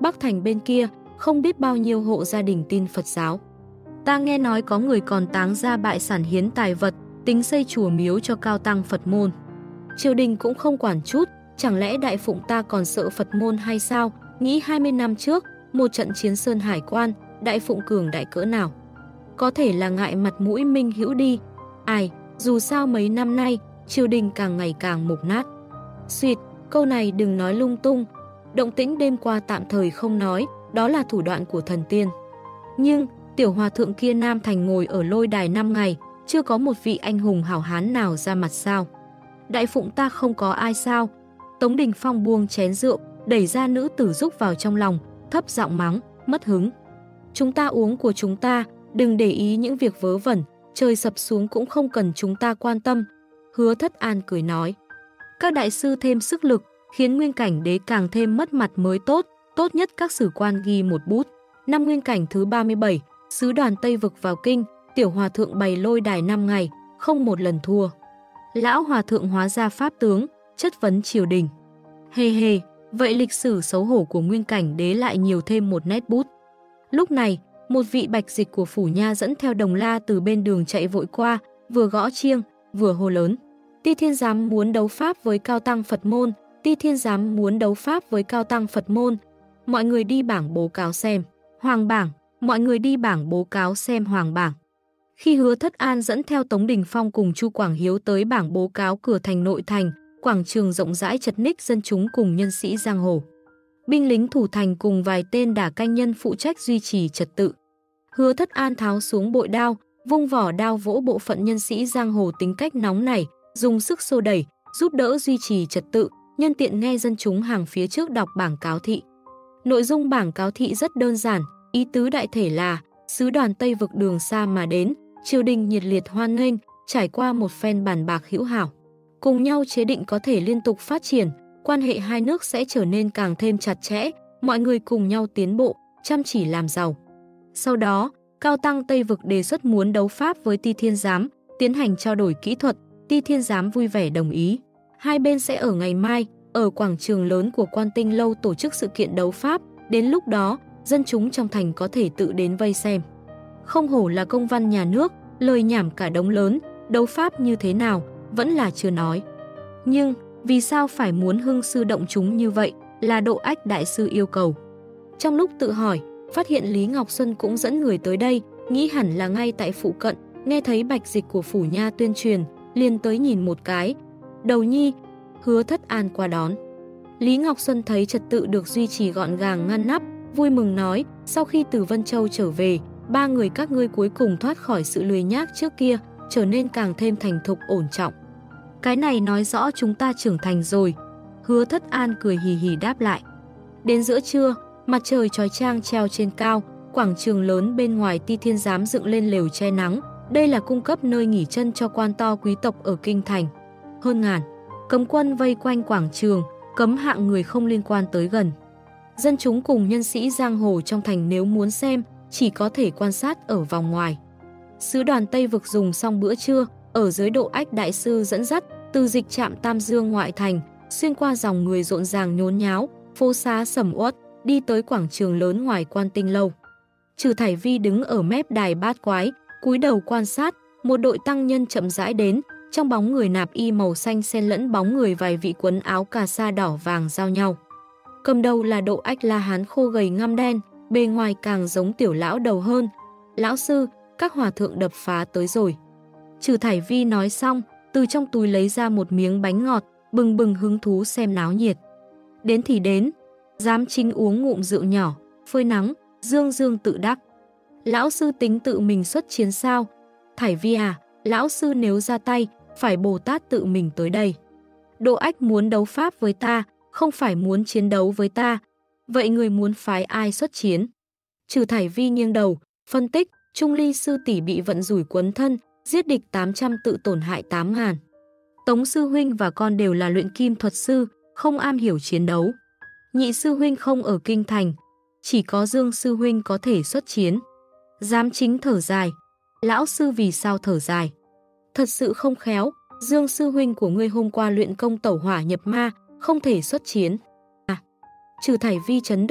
[SPEAKER 1] Bắc Thành bên kia, không biết bao nhiêu hộ gia đình tin Phật giáo. Ta nghe nói có người còn táng ra bại sản hiến tài vật, tính xây chùa miếu cho cao tăng Phật môn. Triều đình cũng không quản chút, chẳng lẽ đại phụng ta còn sợ Phật môn hay sao? Nghĩ hai mươi năm trước, một trận chiến Sơn Hải Quan, đại phụng cường đại cỡ nào. Có thể là ngại mặt mũi minh hữu đi. Ai, dù sao mấy năm nay, triều đình càng ngày càng mục nát. Xuyệt, câu này đừng nói lung tung. Động tĩnh đêm qua tạm thời không nói, đó là thủ đoạn của thần tiên. Nhưng, tiểu hòa thượng kia Nam Thành ngồi ở lôi đài năm ngày, chưa có một vị anh hùng hảo hán nào ra mặt sao. Đại phụng ta không có ai sao? Tống Đình Phong buông chén rượu, đẩy ra nữ tử Dúc vào trong lòng, thấp giọng mắng, mất hứng. Chúng ta uống của chúng ta, đừng để ý những việc vớ vẩn, trời sập xuống cũng không cần chúng ta quan tâm. Hứa Thất An cười nói. Các đại sư thêm sức lực, khiến Nguyên Cảnh Đế càng thêm mất mặt mới tốt, tốt nhất các sử quan ghi một bút. Năm Nguyên Cảnh thứ ba mươi bảy, sứ đoàn Tây Vực vào kinh, tiểu hòa thượng bày lôi đài năm ngày, không một lần thua. Lão hòa thượng hóa ra pháp tướng, chất vấn triều đình. Hề hề, vậy lịch sử xấu hổ của Nguyên Cảnh Đế lại nhiều thêm một nét bút. Lúc này, một vị bạch dịch của phủ nha dẫn theo đồng la từ bên đường chạy vội qua, vừa gõ chiêng, vừa hô lớn. Ti Thiên Giám muốn đấu pháp với cao tăng Phật môn, Ti Thiên Giám muốn đấu pháp với cao tăng Phật môn. Mọi người đi bảng bố cáo xem. Hoàng bảng, mọi người đi bảng bố cáo xem hoàng bảng. Khi Hứa Thất An dẫn theo Tống Đình Phong cùng Chu Quảng Hiếu tới bảng bố cáo cửa thành nội thành, quảng trường rộng rãi chật ních dân chúng cùng nhân sĩ giang hồ. Binh lính thủ thành cùng vài tên đả canh nhân phụ trách duy trì trật tự. Hứa Thất An tháo xuống bội đao, vung vỏ đao vỗ bộ phận nhân sĩ giang hồ tính cách nóng nảy, dùng sức xô đẩy, giúp đỡ duy trì trật tự, nhân tiện nghe dân chúng hàng phía trước đọc bảng cáo thị. Nội dung bảng cáo thị rất đơn giản, ý tứ đại thể là sứ đoàn Tây Vực đường xa mà đến, triều đình nhiệt liệt hoan nghênh, trải qua một phen bàn bạc hữu hảo. Cùng nhau chế định có thể liên tục phát triển, quan hệ hai nước sẽ trở nên càng thêm chặt chẽ, mọi người cùng nhau tiến bộ, chăm chỉ làm giàu. Sau đó, cao tăng Tây Vực đề xuất muốn đấu pháp với Ti Thiên Giám, tiến hành trao đổi kỹ thuật, Ti Thiên Giám vui vẻ đồng ý. Hai bên sẽ ở ngày mai, ở quảng trường lớn của Quan Tinh Lâu tổ chức sự kiện đấu pháp, đến lúc đó, dân chúng trong thành có thể tự đến vây xem. Không hổ là công văn nhà nước, lời nhảm cả đống lớn, đấu pháp như thế nào, vẫn là chưa nói. Nhưng, vì sao phải muốn hưng sư động chúng như vậy, là Độ Ách đại sư yêu cầu. Trong lúc tự hỏi, phát hiện Lý Ngọc Xuân cũng dẫn người tới đây, nghĩ hẳn là ngay tại phụ cận, nghe thấy bạch dịch của phủ nha tuyên truyền, liền tới nhìn một cái. Đầu nhi, Hứa Thất An qua đón. Lý Ngọc Xuân thấy trật tự được duy trì gọn gàng ngăn nắp, vui mừng nói, sau khi từ Vân Châu trở về, ba người các ngươi cuối cùng thoát khỏi sự lười nhác trước kia, trở nên càng thêm thành thục ổn trọng. Cái này nói rõ chúng ta trưởng thành rồi. Hứa Thất An cười hì hì đáp lại. Đến giữa trưa, mặt trời chói chang treo trên cao, quảng trường lớn bên ngoài Ti Thiên Giám dựng lên lều che nắng. Đây là cung cấp nơi nghỉ chân cho quan to quý tộc ở kinh thành. Hơn ngàn cấm quân vây quanh quảng trường, cấm hạng người không liên quan tới gần. Dân chúng cùng nhân sĩ giang hồ trong thành nếu muốn xem, chỉ có thể quan sát ở vòng ngoài. Sứ đoàn Tây Vực dùng xong bữa trưa, ở dưới Độ Ách đại sư dẫn dắt, từ dịch trạm Tam Dương ngoại thành, xuyên qua dòng người rộn ràng nhốn nháo, phố xá sầm uất, đi tới quảng trường lớn ngoài Quan Tinh Lâu. Trừ Thải Vi đứng ở mép đài bát quái, cúi đầu quan sát, một đội tăng nhân chậm rãi đến, trong bóng người nạp y màu xanh xen lẫn bóng người vài vị quần áo cà sa đỏ vàng giao nhau. Cầm đầu là Độ Ách La Hán khô gầy ngăm đen, bề ngoài càng giống tiểu lão đầu hơn. Lão sư, các hòa thượng đập phá tới rồi. Trừ Thải Vi nói xong, từ trong túi lấy ra một miếng bánh ngọt, bừng bừng hứng thú xem náo nhiệt. Đến thì đến, dám chính uống ngụm rượu nhỏ, phơi nắng, dương dương tự đắc. Lão sư tính tự mình xuất chiến sao? Thải Vi à, lão sư nếu ra tay, phải Bồ Tát tự mình tới đây. Độ Ách muốn đấu pháp với ta, không phải muốn chiến đấu với ta. Vậy người muốn phái ai xuất chiến? Trừ Thải Vi nghiêng đầu, phân tích, Trung Ly sư tỷ bị vận rủi quấn thân, giết địch tám trăm tự tổn hại tám ngàn. Tống sư huynh và con đều là luyện kim thuật sư, không am hiểu chiến đấu. Nhị sư huynh không ở kinh thành, chỉ có Dương sư huynh có thể xuất chiến. Giám chính thở dài. Lão sư vì sao thở dài? Thật sự không khéo, Dương sư huynh của ngươi hôm qua luyện công tẩu hỏa nhập ma, không thể xuất chiến. À, Trừ Thải Vi chấn động,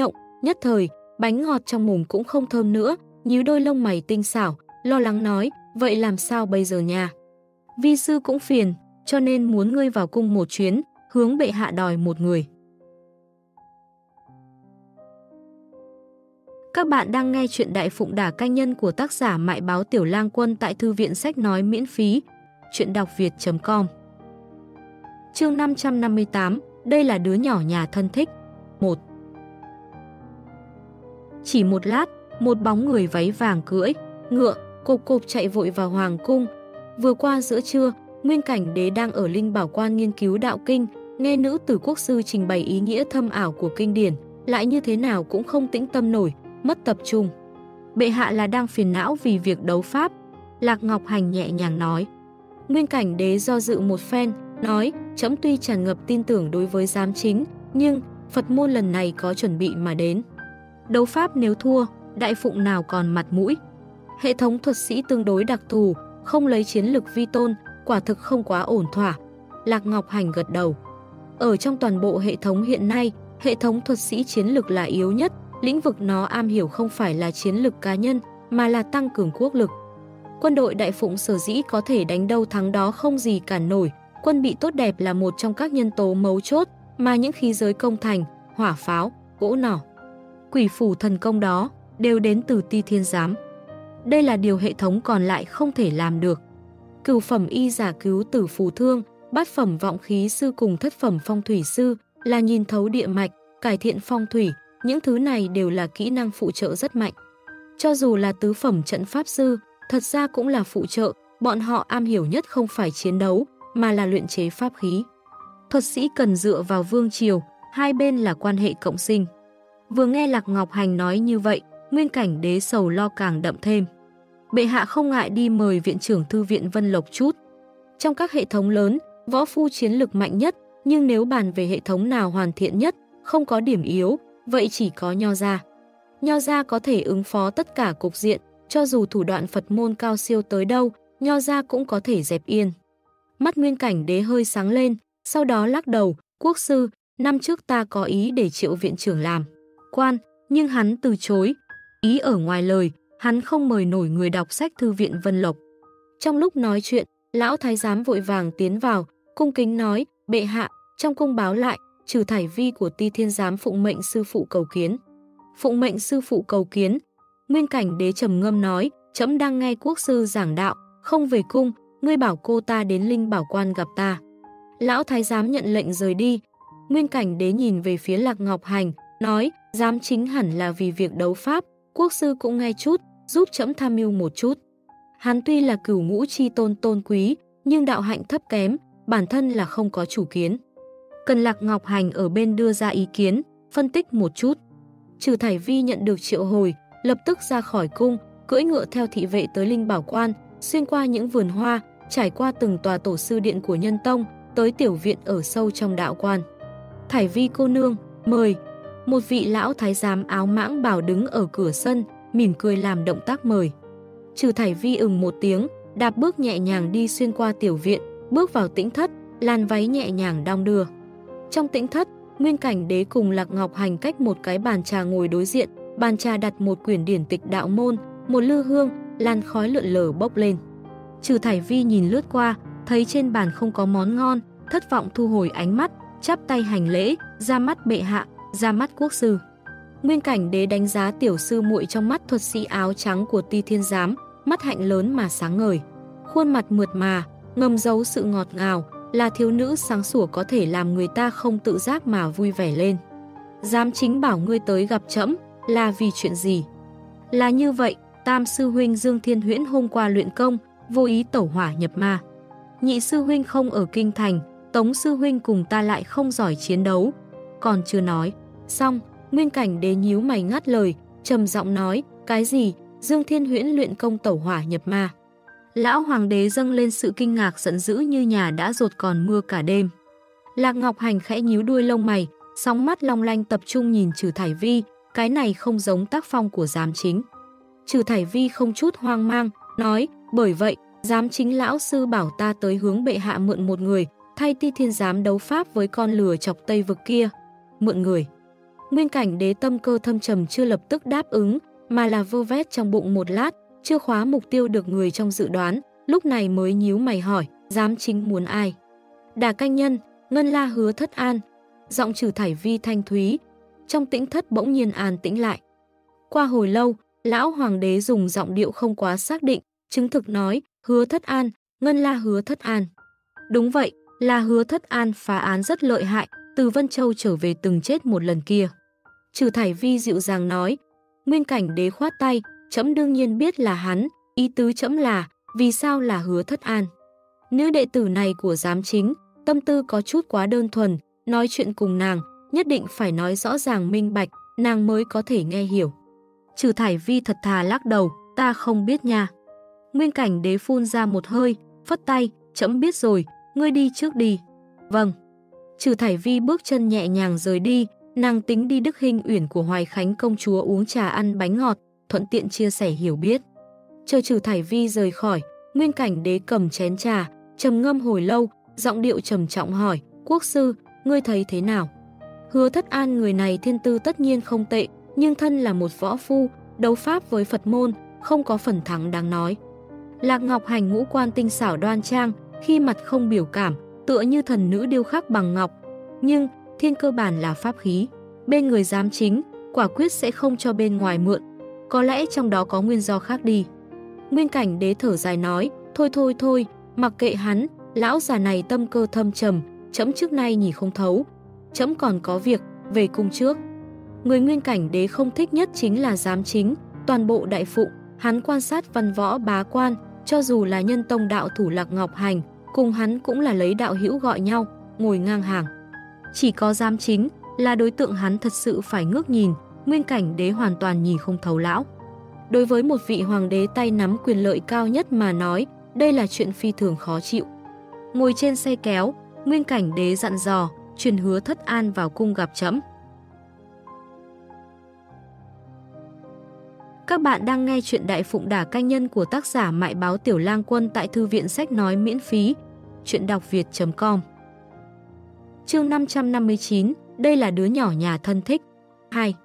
[SPEAKER 1] Nhất thời, bánh ngọt trong mồm cũng không thơm nữa, nhíu đôi lông mày tinh xảo, lo lắng nói, vậy làm sao bây giờ nha? Vi sư cũng phiền, cho nên muốn ngươi vào cung một chuyến, hướng bệ hạ đòi một người. Các bạn đang nghe chuyện Đại Phụng Đả Canh Nhân của tác giả Mại Báo Tiểu Lang Quân tại thư viện sách nói miễn phí, chuyện đọc việt chấm com. Chương năm trăm năm mươi tám, đây là đứa nhỏ nhà thân thích. một. Chỉ một lát, một bóng người váy vàng cưỡi ngựa, cộp cộp chạy vội vào hoàng cung. Vừa qua giữa trưa, Nguyên Cảnh Đế đang ở Linh Bảo Quan nghiên cứu đạo kinh, nghe nữ tử quốc sư trình bày ý nghĩa thâm ảo của kinh điển, lại như thế nào cũng không tĩnh tâm nổi, mất tập trung. Bệ hạ là đang phiền não vì việc đấu pháp, Lạc Ngọc Hành nhẹ nhàng nói. Nguyên Cảnh Đế do dự một phen, nói, trẫm tuy tràn ngập tin tưởng đối với giám chính, nhưng Phật môn lần này có chuẩn bị mà đến. Đấu pháp nếu thua, đại phụng nào còn mặt mũi. Hệ thống thuật sĩ tương đối đặc thù, không lấy chiến lực vi tôn, quả thực không quá ổn thỏa. Lạc Ngọc Hành gật đầu. Ở trong toàn bộ hệ thống hiện nay, hệ thống thuật sĩ chiến lực là yếu nhất, lĩnh vực nó am hiểu không phải là chiến lực cá nhân, mà là tăng cường quốc lực. Quân đội đại phụng sở dĩ có thể đánh đâu thắng đó không gì cản nổi, quân bị tốt đẹp là một trong các nhân tố mấu chốt, mà những khí giới công thành, hỏa pháo, gỗ nỏ, quỷ phủ thần công đó đều đến từ Ti Thiên Giám. Đây là điều hệ thống còn lại không thể làm được. Cửu phẩm y giả cứu tử phù thương, bát phẩm vọng khí sư cùng thất phẩm phong thủy sư là nhìn thấu địa mạch, cải thiện phong thủy, những thứ này đều là kỹ năng phụ trợ rất mạnh. Cho dù là tứ phẩm trận pháp sư, thật ra cũng là phụ trợ, bọn họ am hiểu nhất không phải chiến đấu, mà là luyện chế pháp khí. Thuật sĩ cần dựa vào vương triều, hai bên là quan hệ cộng sinh. Vừa nghe Lạc Ngọc Hành nói như vậy, Nguyên Cảnh Đế sầu lo càng đậm thêm. Bệ hạ không ngại đi mời viện trưởng thư viện Vân Lộc chút. Trong các hệ thống lớn, võ phu chiến lực mạnh nhất, nhưng nếu bàn về hệ thống nào hoàn thiện nhất, không có điểm yếu, vậy chỉ có Nho Gia. Nho Gia có thể ứng phó tất cả cục diện, cho dù thủ đoạn Phật môn cao siêu tới đâu, Nho Gia cũng có thể dẹp yên. Mắt Nguyên Cảnh Đế hơi sáng lên, sau đó lắc đầu, quốc sư, năm trước ta có ý để triệu viện trưởng làm quan, nhưng hắn từ chối. Ý ở ngoài lời, hắn không mời nổi người đọc sách thư viện Vân Lộc. Trong lúc nói chuyện, lão thái giám vội vàng tiến vào, cung kính nói, bệ hạ, trong cung báo lại, Trừ Thải Vi của Ti Thiên Giám phụng mệnh sư phụ cầu kiến. Phụng mệnh sư phụ cầu kiến. Nguyên Cảnh Đế trầm ngâm nói, trẫm đang nghe quốc sư giảng đạo, không về cung, ngươi bảo cô ta đến Linh Bảo Quan gặp ta. Lão thái giám nhận lệnh rời đi. Nguyên Cảnh Đế nhìn về phía Lạc Ngọc Hành, nói, giám chính hẳn là vì việc đấu pháp, quốc sư cũng nghe chút, giúp trẫm tham mưu một chút. Hắn tuy là cửu ngũ chi tôn tôn quý, nhưng đạo hạnh thấp kém, bản thân là không có chủ kiến. Cần Lạc Ngọc Hành ở bên đưa ra ý kiến, phân tích một chút. Trừ Thải Vi nhận được triệu hồi, lập tức ra khỏi cung, cưỡi ngựa theo thị vệ tới Linh Bảo Quan, xuyên qua những vườn hoa, trải qua từng tòa tổ sư điện của Nhân Tông, tới tiểu viện ở sâu trong đạo quan. Thải Vi cô nương, mời. Một vị lão thái giám áo mãng bào đứng ở cửa sân, mỉm cười làm động tác mời. Trừ Thải Vi ừng một tiếng, đạp bước nhẹ nhàng đi xuyên qua tiểu viện, bước vào tĩnh thất, làn váy nhẹ nhàng đong đưa. Trong tĩnh thất, Nguyên Cảnh Đế cùng Lạc Ngọc Hành cách một cái bàn trà ngồi đối diện, bàn trà đặt một quyển điển tịch đạo môn, một lư hương, làn khói lượn lờ bốc lên. Trừ Thải Vi nhìn lướt qua, thấy trên bàn không có món ngon, thất vọng thu hồi ánh mắt, chắp tay hành lễ, ra mắt bệ hạ, ra mắt quốc sư. Nguyên Cảnh Đế đánh giá tiểu sư muội trong mắt thuật sĩ áo trắng của Ti Thiên Giám, mắt hạnh lớn mà sáng ngời. Khuôn mặt mượt mà, ngầm giấu sự ngọt ngào, là thiếu nữ sáng sủa có thể làm người ta không tự giác mà vui vẻ lên. Giám chính bảo ngươi tới gặp trẫm là vì chuyện gì? Là như vậy, tam sư huynh Dương Thiên Huyễn hôm qua luyện công, vô ý tẩu hỏa nhập ma. Nhị sư huynh không ở kinh thành, Tống sư huynh cùng ta lại không giỏi chiến đấu. Còn chưa nói xong, Nguyên Cảnh Đế nhíu mày ngắt lời, trầm giọng nói, cái gì? Dương Thiên Huyễn luyện công tẩu hỏa nhập ma? Lão hoàng đế dâng lên sự kinh ngạc giận dữ như nhà đã dột còn mưa cả đêm. Lạc Ngọc Hành khẽ nhíu đuôi lông mày, sóng mắt long lanh tập trung nhìn Trừ Thải Vi, cái này không giống tác phong của giám chính. Trừ Thải Vi không chút hoang mang, nói, bởi vậy, giám chính lão sư bảo ta tới hướng bệ hạ mượn một người, thay Ti Thiên Giám đấu pháp với con lừa chọc Tây vực kia. Mượn người. Nguyên Cảnh Đế tâm cơ thâm trầm chưa lập tức đáp ứng, mà là vơ vét trong bụng một lát, chưa khóa mục tiêu được người trong dự đoán, lúc này mới nhíu mày hỏi, giám chính muốn ai? Đả Canh Nhân, Ngân La Hứa Thất An. Giọng Trừ Thải Vi thanh thúy, trong tĩnh thất bỗng nhiên an tĩnh lại. Qua hồi lâu, lão hoàng đế dùng giọng điệu không quá xác định, chứng thực nói, Hứa Thất An, Ngân La Hứa Thất An. Đúng vậy, là Hứa Thất An phá án rất lợi hại, từ Vân Châu trở về từng chết một lần kia. Trừ Thải Vi dịu dàng nói. Nguyên Cảnh Đế khoát tay, trẫm đương nhiên biết là hắn, ý tứ trẫm là, vì sao là Hứa Thất An. Nữ đệ tử này của giám chính, tâm tư có chút quá đơn thuần, nói chuyện cùng nàng, nhất định phải nói rõ ràng minh bạch, nàng mới có thể nghe hiểu. Trừ Thải Vi thật thà lắc đầu, ta không biết nha. Nguyên Cảnh Đế phun ra một hơi, phất tay, trẫm biết rồi, ngươi đi trước đi. Vâng. Trừ Thải Vi bước chân nhẹ nhàng rời đi, nàng tính đi Đức Hinh Uyển của Hoài Khánh công chúa uống trà ăn bánh ngọt, thuận tiện chia sẻ hiểu biết. Chờ Trừ Thải Vi rời khỏi, Nguyên Cảnh Đế cầm chén trà, trầm ngâm hồi lâu, giọng điệu trầm trọng hỏi, quốc sư, ngươi thấy thế nào? Hứa Thất An người này thiên tư tất nhiên không tệ, nhưng thân là một võ phu, đấu pháp với Phật môn, không có phần thắng đáng nói. Lạc Ngọc Hành ngũ quan tinh xảo đoan trang, khi mặt không biểu cảm, tựa như thần nữ điêu khắc bằng ngọc. Nhưng, thiên cơ bản là pháp khí. Bên người giám chính, quả quyết sẽ không cho bên ngoài mượn. Có lẽ trong đó có nguyên do khác đi. Nguyên Cảnh Đế thở dài nói, thôi thôi thôi, mặc kệ hắn, lão già này tâm cơ thâm trầm, trẫm trước nay nhìn không thấu. Trẫm còn có việc, về cung trước. Người Nguyên Cảnh Đế không thích nhất chính là giám chính, toàn bộ đại phụ, hắn quan sát văn võ bá quan, cho dù là nhân tông đạo thủ Lạc Ngọc Hành, cùng hắn cũng là lấy đạo hữu gọi nhau, ngồi ngang hàng. Chỉ có giám chính là đối tượng hắn thật sự phải ngước nhìn, Nguyên Cảnh Đế hoàn toàn nhìn không thấu lão. Đối với một vị hoàng đế tay nắm quyền lợi cao nhất mà nói, đây là chuyện phi thường khó chịu. Ngồi trên xe kéo, Nguyên Cảnh Đế dặn dò, truyền Hứa Thất An vào cung gặp trẫm. Các bạn đang nghe chuyện Đại Phụng Đả Canh Nhân của tác giả Mại Báo Tiểu Lang Quân tại thư viện sách nói miễn phí, chuyện đọc việt chấm com. Chương năm trăm năm mươi chín, đây là đứa nhỏ nhà thân thích. hai.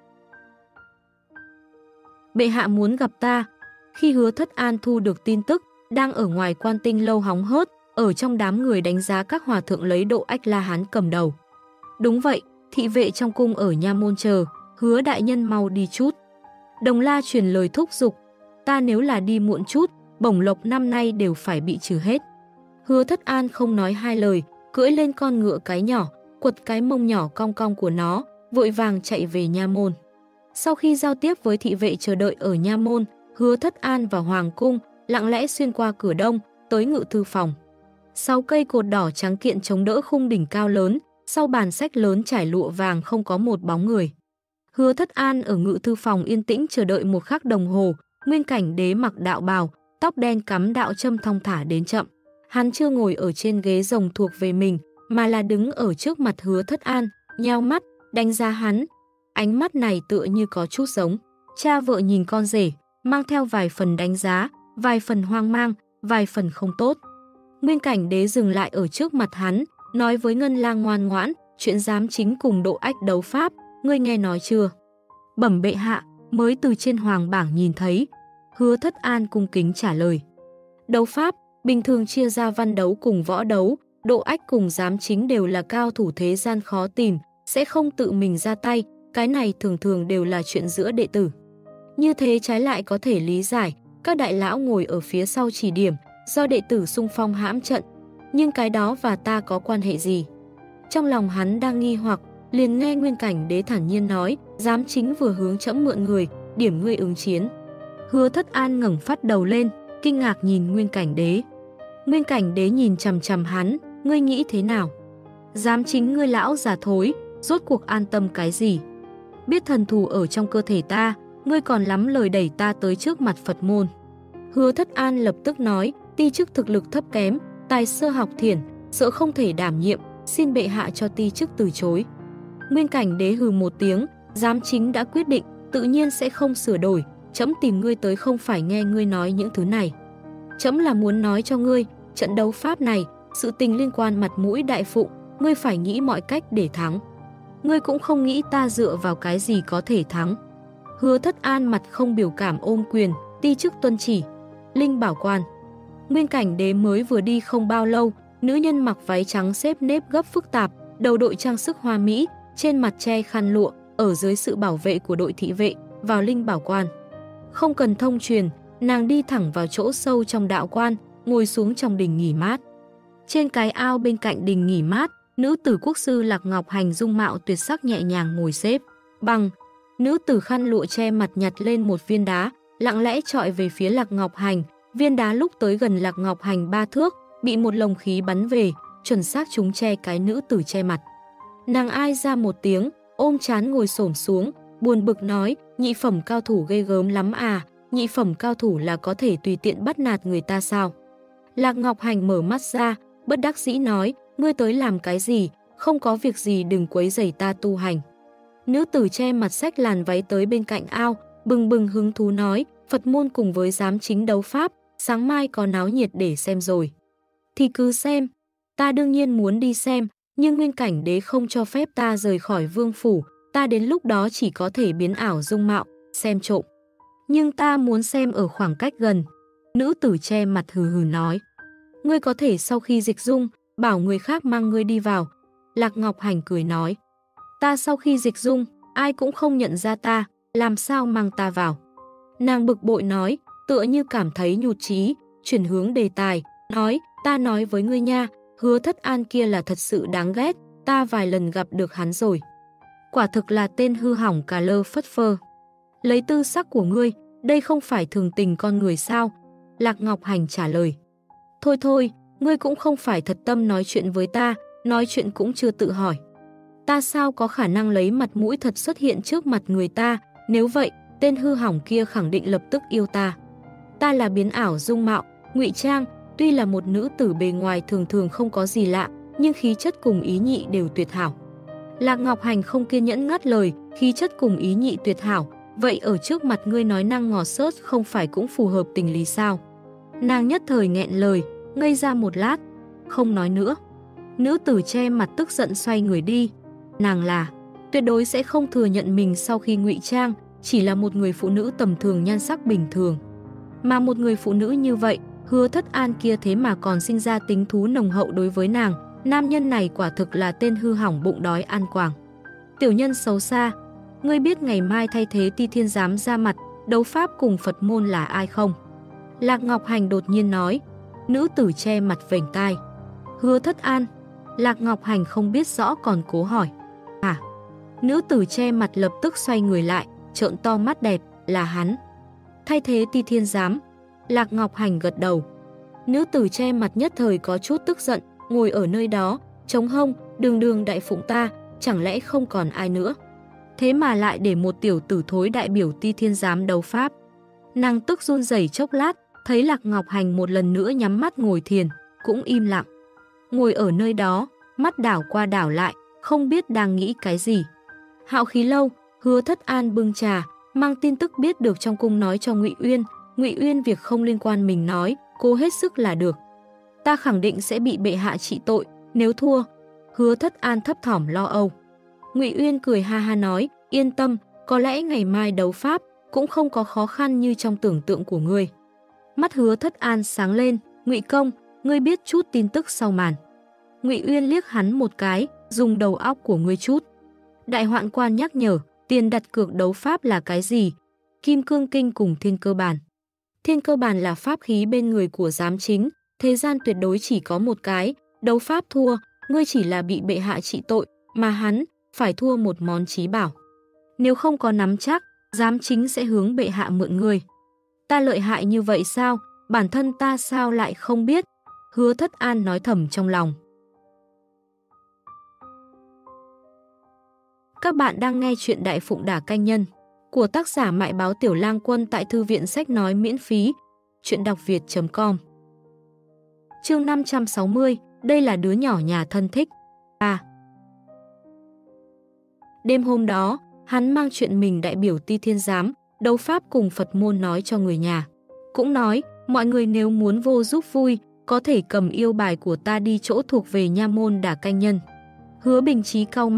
[SPEAKER 1] Bệ hạ muốn gặp ta. Khi Hứa Thất An thu được tin tức, đang ở ngoài Quan Tinh lâu hóng hớt, ở trong đám người đánh giá các hòa thượng lấy Độ Ách La Hán cầm đầu. Đúng vậy, thị vệ trong cung ở nha môn chờ, Hứa đại nhân mau đi chút. Đồng La truyền lời thúc giục, ta nếu là đi muộn chút, bổng lộc năm nay đều phải bị trừ hết. Hứa Thất An không nói hai lời, cưỡi lên con ngựa cái nhỏ, quật cái mông nhỏ cong cong của nó, vội vàng chạy về nha môn. Sau khi giao tiếp với thị vệ chờ đợi ở nha môn, Hứa Thất An vào hoàng cung, lặng lẽ xuyên qua cửa đông, tới ngự thư phòng. Sáu cây cột đỏ trắng kiện chống đỡ khung đỉnh cao lớn, sau bàn sách lớn trải lụa vàng không có một bóng người. Hứa Thất An ở ngự thư phòng yên tĩnh chờ đợi một khắc đồng hồ, Nguyên Cảnh Đế mặc đạo bào, tóc đen cắm đạo châm thong thả đến chậm. Hắn chưa ngồi ở trên ghế rồng thuộc về mình, mà là đứng ở trước mặt Hứa Thất An, nheo mắt, đánh giá hắn. Ánh mắt này tựa như có chút giống cha vợ nhìn con rể, mang theo vài phần đánh giá, vài phần hoang mang, vài phần không tốt. Nguyên Cảnh Đế dừng lại ở trước mặt hắn, nói với Ngân Lang ngoan ngoãn, chuyện giám chính cùng Độ Ách đấu pháp, ngươi nghe nói chưa? Bẩm bệ hạ, mới từ trên hoàng bảng nhìn thấy. Hứa Thất An cung kính trả lời. Đấu pháp, bình thường chia ra văn đấu cùng võ đấu, Độ Ách cùng giám chính đều là cao thủ thế gian khó tìm, sẽ không tự mình ra tay, cái này thường thường đều là chuyện giữa đệ tử. Như thế trái lại có thể lý giải, các đại lão ngồi ở phía sau chỉ điểm, do đệ tử xung phong hãm trận. Nhưng cái đó và ta có quan hệ gì? Trong lòng hắn đang nghi hoặc, liền nghe Nguyên Cảnh Đế thản nhiên nói, giám chính vừa hướng trẫm mượn người, điểm ngươi ứng chiến. Hứa Thất An ngẩng phát đầu lên, kinh ngạc nhìn Nguyên Cảnh Đế. Nguyên Cảnh Đế nhìn chằm chằm hắn, ngươi nghĩ thế nào? Giám chính ngươi lão già thối, rốt cuộc an tâm cái gì? Biết thần thù ở trong cơ thể ta, ngươi còn lắm lời đẩy ta tới trước mặt Phật môn. Hứa Thất An lập tức nói, ti chức thực lực thấp kém, tài sơ học thiển, sợ không thể đảm nhiệm, xin bệ hạ cho ti chức từ chối. Nguyên Cảnh Đế hừ một tiếng, giám chính đã quyết định, tự nhiên sẽ không sửa đổi, trẫm tìm ngươi tới không phải nghe ngươi nói những thứ này. Trẫm là muốn nói cho ngươi, trận đấu pháp này, sự tình liên quan mặt mũi đại phụ, ngươi phải nghĩ mọi cách để thắng. ngươi cũng không nghĩ ta dựa vào cái gì có thể thắng. Hứa Thất An mặt không biểu cảm ôm quyền, ti chức tuân chỉ. Linh Bảo Quan. Nguyên Cảnh Đế mới vừa đi không bao lâu, nữ nhân mặc váy trắng xếp nếp gấp phức tạp, đầu đội trang sức hoa mỹ, trên mặt che khăn lụa, ở dưới sự bảo vệ của đội thị vệ, vào Linh Bảo Quan. Không cần thông truyền, nàng đi thẳng vào chỗ sâu trong đạo quan, ngồi xuống trong đình nghỉ mát. Trên cái ao bên cạnh đình nghỉ mát, nữ tử quốc sư Lạc Ngọc Hành dung mạo tuyệt sắc nhẹ nhàng ngồi xếp bằng. Nữ tử khăn lụa che mặt nhặt lên một viên đá, lặng lẽ chọi về phía Lạc Ngọc Hành. Viên đá lúc tới gần Lạc Ngọc Hành ba thước, bị một lồng khí bắn về, chuẩn xác trúng che cái nữ tử che mặt. Nàng ai ra một tiếng, ôm trán ngồi xổm xuống, buồn bực nói, nhị phẩm cao thủ ghê gớm lắm à, nhị phẩm cao thủ là có thể tùy tiện bắt nạt người ta sao? Lạc Ngọc Hành mở mắt ra, bất đắc dĩ nói, ngươi tới làm cái gì, không có việc gì đừng quấy rầy ta tu hành. Nữ tử che mặt xách làn váy tới bên cạnh ao, bừng bừng hứng thú nói, Phật môn cùng với giám chính đấu pháp, sáng mai có náo nhiệt để xem rồi. Thì cứ xem, ta đương nhiên muốn đi xem, nhưng Nguyên Cảnh Đế không cho phép ta rời khỏi vương phủ, ta đến lúc đó chỉ có thể biến ảo dung mạo, xem trộm. Nhưng ta muốn xem ở khoảng cách gần. Nữ tử che mặt hừ hừ nói, ngươi có thể sau khi dịch dung, bảo người khác mang ngươi đi vào. Lạc Ngọc Hành cười nói, ta sau khi dịch dung, ai cũng không nhận ra ta, làm sao mang ta vào. Nàng bực bội nói, tựa như cảm thấy nhụt chí, chuyển hướng đề tài, nói, ta nói với ngươi nha, Hứa Thất An kia là thật sự đáng ghét, ta vài lần gặp được hắn rồi. Quả thực là tên hư hỏng cà lơ phất phơ. Lấy tư sắc của ngươi, đây không phải thường tình con người sao? Lạc Ngọc Hành trả lời. Thôi thôi, ngươi cũng không phải thật tâm nói chuyện với ta, nói chuyện cũng chưa tự hỏi. Ta sao có khả năng lấy mặt mũi thật xuất hiện trước mặt người ta, nếu vậy, tên hư hỏng kia khẳng định lập tức yêu ta. Ta là biến ảo dung mạo, ngụy trang, tuy là một nữ tử bề ngoài thường thường không có gì lạ, nhưng khí chất cùng ý nhị đều tuyệt hảo. Lạc Ngọc Hành không kiên nhẫn ngắt lời, khí chất cùng ý nhị tuyệt hảo, vậy ở trước mặt ngươi nói năng ngọt xớt không phải cũng phù hợp tình lý sao? Nàng nhất thời nghẹn lời, ngây ra một lát, không nói nữa. Nữ tử che mặt tức giận xoay người đi. Nàng là, tuyệt đối sẽ không thừa nhận mình sau khi ngụy trang, chỉ là một người phụ nữ tầm thường nhan sắc bình thường. Mà một người phụ nữ như vậy, Hứa Thất An kia thế mà còn sinh ra tính thú nồng hậu đối với nàng. Nam nhân này quả thực là tên hư hỏng bụng đói ăn quàng. Tiểu nhân xấu xa, ngươi biết ngày mai thay thế Ti Thiên Giám ra mặt, đấu pháp cùng Phật môn là ai không? Lạc Ngọc Hành đột nhiên nói. Nữ tử che mặt vểnh tai. Hứa Thất An. Lạc Ngọc Hành không biết rõ còn cố hỏi. À? Nữ tử che mặt lập tức xoay người lại, trợn to mắt đẹp, là hắn. Thay thế Ti Thiên Giám. Lạc Ngọc Hành gật đầu. Nữ tử che mặt nhất thời có chút tức giận, ngồi ở nơi đó, chống hông, đường đường đại phụng ta, chẳng lẽ không còn ai nữa. Thế mà lại để một tiểu tử thối đại biểu Ti Thiên Giám đấu pháp. Nàng tức run rẩy chốc lát, thấy Lạc Ngọc Hành một lần nữa nhắm mắt ngồi thiền, cũng im lặng. Ngồi ở nơi đó, mắt đảo qua đảo lại, không biết đang nghĩ cái gì. Hạo khí lâu, Hứa Thất An bưng trà, mang tin tức biết được trong cung nói cho Ngụy Uyên. Ngụy Uyên việc không liên quan mình nói, cô hết sức là được. Ta khẳng định sẽ bị bệ hạ trị tội, nếu thua. Hứa Thất An thấp thỏm lo âu. Ngụy Uyên cười ha ha nói, yên tâm, có lẽ ngày mai đấu pháp cũng không có khó khăn như trong tưởng tượng của ngươi. Mắt Hứa Thất An sáng lên, Ngụy công, ngươi biết chút tin tức sau màn. Ngụy Uyên liếc hắn một cái, dùng đầu óc của ngươi chút. Đại hoạn quan nhắc nhở, tiền đặt cược đấu pháp là cái gì? Kim Cương Kinh cùng Thiên Cơ Bản. Thiên Cơ Bản là pháp khí bên người của giám chính, thế gian tuyệt đối chỉ có một cái, đấu pháp thua, ngươi chỉ là bị bệ hạ trị tội, mà hắn phải thua một món chí bảo. Nếu không có nắm chắc, giám chính sẽ hướng bệ hạ mượn ngươi. Ta lợi hại như vậy sao? Bản thân ta sao lại không biết? Hứa Thất An nói thầm trong lòng. Các bạn đang nghe chuyện Đại Phụng Đả Canh Nhân của tác giả Mại Báo Tiểu Lang Quân tại Thư viện Sách Nói miễn phí. Chuyện đọc việt chấm com. Chương năm trăm sáu mươi, đây là đứa nhỏ nhà thân thích. À. Đêm hôm đó, hắn mang chuyện mình đại biểu Ti Thiên Giám, đấu pháp cùng Phật môn nói cho người nhà. Cũng nói, mọi người nếu muốn vô giúp vui, có thể cầm yêu bài của ta đi chỗ thuộc về nha môn Đả Canh Nhân. Hứa Bình Chí cau mày,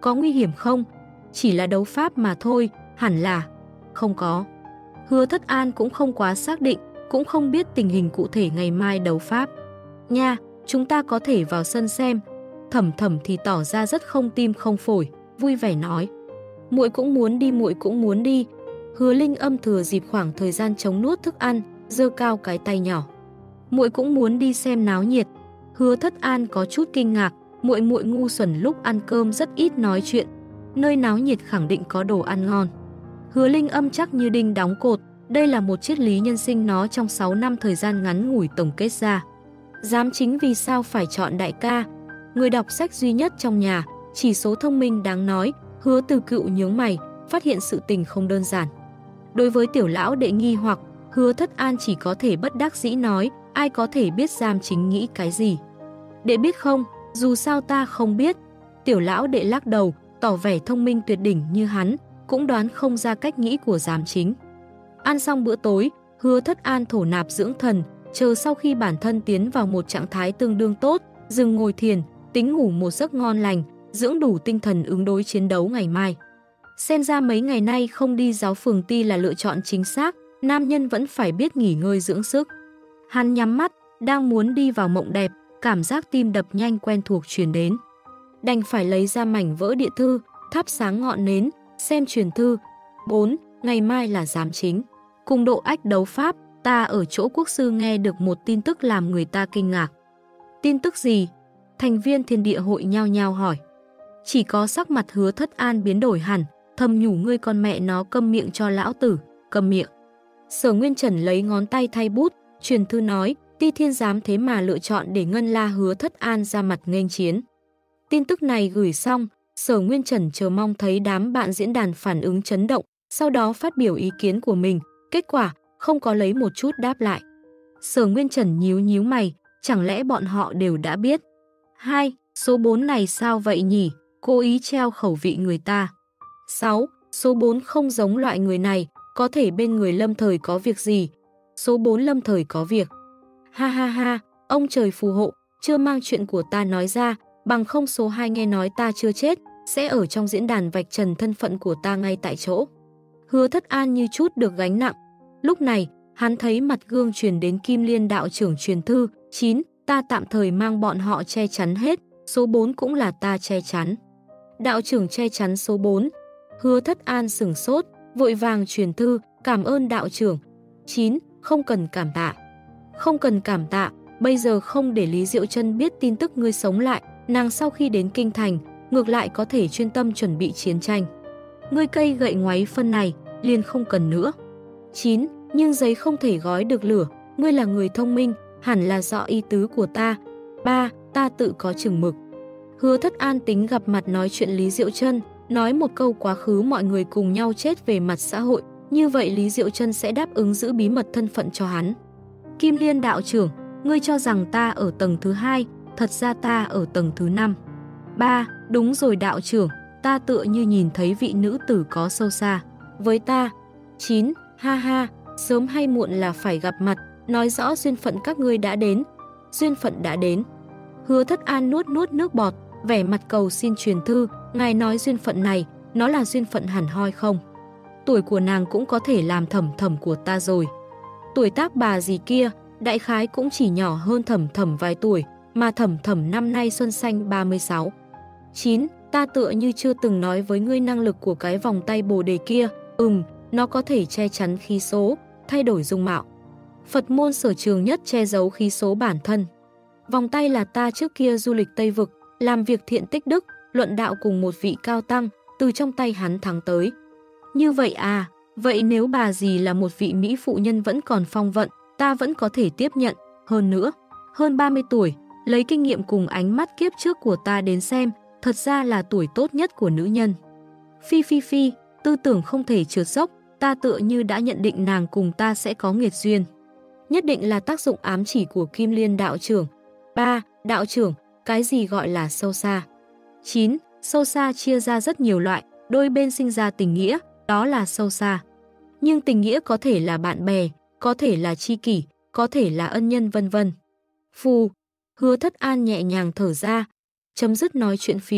[SPEAKER 1] Có nguy hiểm không? Chỉ là đấu pháp mà thôi, hẳn là không có. Hứa Thất An cũng không quá xác định, cũng không biết tình hình cụ thể ngày mai đấu pháp. Nha, chúng ta có thể vào sân xem. Thẩm Thẩm thì tỏ ra rất không tim không phổi, vui vẻ nói. Muội cũng muốn đi, muội cũng muốn đi. Hứa Linh Âm thừa dịp khoảng thời gian chống nuốt thức ăn, giơ cao cái tay nhỏ. Muội cũng muốn đi xem náo nhiệt. Hứa Thất An có chút kinh ngạc, muội muội ngu xuẩn lúc ăn cơm rất ít nói chuyện. Nơi náo nhiệt khẳng định có đồ ăn ngon. Hứa Linh Âm chắc như đinh đóng cột, đây là một triết lý nhân sinh nó trong sáu năm thời gian ngắn ngủi tổng kết ra. Giám chính vì sao phải chọn đại ca? Người đọc sách duy nhất trong nhà, chỉ số thông minh đáng nói. Hứa Từ Cựu nhướng mày, phát hiện sự tình không đơn giản. Đối với tiểu lão đệ nghi hoặc, Hứa Thất An chỉ có thể bất đắc dĩ nói, ai có thể biết giám chính nghĩ cái gì. Đệ biết không, dù sao ta không biết. Tiểu lão đệ lắc đầu, tỏ vẻ thông minh tuyệt đỉnh như hắn, cũng đoán không ra cách nghĩ của giám chính. Ăn xong bữa tối, Hứa Thất An thổ nạp dưỡng thần, chờ sau khi bản thân tiến vào một trạng thái tương đương tốt, dừng ngồi thiền, tính ngủ một giấc ngon lành, dưỡng đủ tinh thần ứng đối chiến đấu ngày mai. Xem ra mấy ngày nay không đi giáo phường ti là lựa chọn chính xác, nam nhân vẫn phải biết nghỉ ngơi dưỡng sức. Hắn nhắm mắt, đang muốn đi vào mộng đẹp, cảm giác tim đập nhanh quen thuộc truyền đến. Đành phải lấy ra mảnh vỡ địa thư, thắp sáng ngọn nến, xem truyền thư. bốn. Ngày mai là giám chính. Cùng độ ách đấu pháp, ta ở chỗ quốc sư nghe được một tin tức làm người ta kinh ngạc. Tin tức gì? Thành viên thiên địa hội nhao nhao hỏi. Chỉ có sắc mặt Hứa Thất An biến đổi hẳn, thầm nhủ ngươi con mẹ nó câm miệng cho lão tử, câm miệng. Sở Nguyên Trần lấy ngón tay thay bút, truyền thư nói, Ti Thiên Giám thế mà lựa chọn để ngân la Hứa Thất An ra mặt nghênh chiến. Tin tức này gửi xong, Sở Nguyên Trần chờ mong thấy đám bạn diễn đàn phản ứng chấn động, sau đó phát biểu ý kiến của mình, kết quả không có lấy một chút đáp lại. Sở Nguyên Trần nhíu nhíu mày, chẳng lẽ bọn họ đều đã biết? hai. Số bốn này sao vậy nhỉ? Cố ý treo khẩu vị người ta. sáu. Số bốn không giống loại người này, có thể bên người Lâm Thời có việc gì? Số bốn Lâm Thời có việc. Ha ha ha, ông trời phù hộ, chưa mang chuyện của ta nói ra, bằng không số hai nghe nói ta chưa chết, sẽ ở trong diễn đàn vạch trần thân phận của ta ngay tại chỗ. Hứa Thất An như chút được gánh nặng. Lúc này, hắn thấy mặt gương truyền đến Kim Liên đạo trưởng truyền thư. chín. Ta tạm thời mang bọn họ che chắn hết, số bốn cũng là ta che chắn. Đạo trưởng che chắn số bốn. Hứa Thất An sửng sốt, vội vàng truyền thư, cảm ơn đạo trưởng. chín. Không cần cảm tạ. Không cần cảm tạ, bây giờ không để Lý Diệu Trân biết tin tức ngươi sống lại, nàng sau khi đến kinh thành, ngược lại có thể chuyên tâm chuẩn bị chiến tranh. Ngươi cây gậy ngoáy phân này, liền không cần nữa. chín. Nhưng giấy không thể gói được lửa, ngươi là người thông minh, hẳn là rõ ý tứ của ta. ba. Ta tự có chừng mực. Hứa Thất An tính gặp mặt nói chuyện Lý Diệu Trân, nói một câu quá khứ mọi người cùng nhau chết về mặt xã hội, như vậy Lý Diệu Trân sẽ đáp ứng giữ bí mật thân phận cho hắn. Kim Liên đạo trưởng, ngươi cho rằng ta ở tầng thứ hai, thật ra ta ở tầng thứ năm. ba. Đúng rồi đạo trưởng, ta tựa như nhìn thấy vị nữ tử có sâu xa với ta. chín. Ha ha, sớm hay muộn là phải gặp mặt, nói rõ duyên phận các ngươi đã đến. Duyên phận đã đến. Hứa Thất An nuốt nuốt nước bọt, vẻ mặt cầu xin truyền thư, ngài nói duyên phận này, nó là duyên phận hẳn hoi không? Tuổi của nàng cũng có thể làm Thẩm Thẩm của ta rồi. Tuổi tác bà gì kia, đại khái cũng chỉ nhỏ hơn Thẩm Thẩm vài tuổi, mà Thẩm Thẩm năm nay xuân xanh ba mươi sáu. chín. Ta tựa như chưa từng nói với ngươi năng lực của cái vòng tay bồ đề kia, ừm, nó có thể che chắn khí số, thay đổi dung mạo. Phật môn sở trường nhất che giấu khí số bản thân. Vòng tay là ta trước kia du lịch Tây Vực, làm việc thiện tích đức, luận đạo cùng một vị cao tăng, từ trong tay hắn thắng tới. Như vậy à, vậy nếu bà dì là một vị mỹ phụ nhân vẫn còn phong vận, ta vẫn có thể tiếp nhận. Hơn nữa, hơn ba mươi tuổi, lấy kinh nghiệm cùng ánh mắt kiếp trước của ta đến xem, thật ra là tuổi tốt nhất của nữ nhân. Phi phi phi, tư tưởng không thể trượt dốc, ta tựa như đã nhận định nàng cùng ta sẽ có nghiệt duyên. Nhất định là tác dụng ám chỉ của Kim Liên đạo trưởng. ba. Đạo trưởng, cái gì gọi là sâu xa? chín. Sâu xa chia ra rất nhiều loại, đôi bên sinh ra tình nghĩa, đó là sâu xa. Nhưng tình nghĩa có thể là bạn bè, có thể là tri kỷ, có thể là ân nhân vân vân. Phù, Hứa Thất An nhẹ nhàng thở ra, chấm dứt nói chuyện phiếm,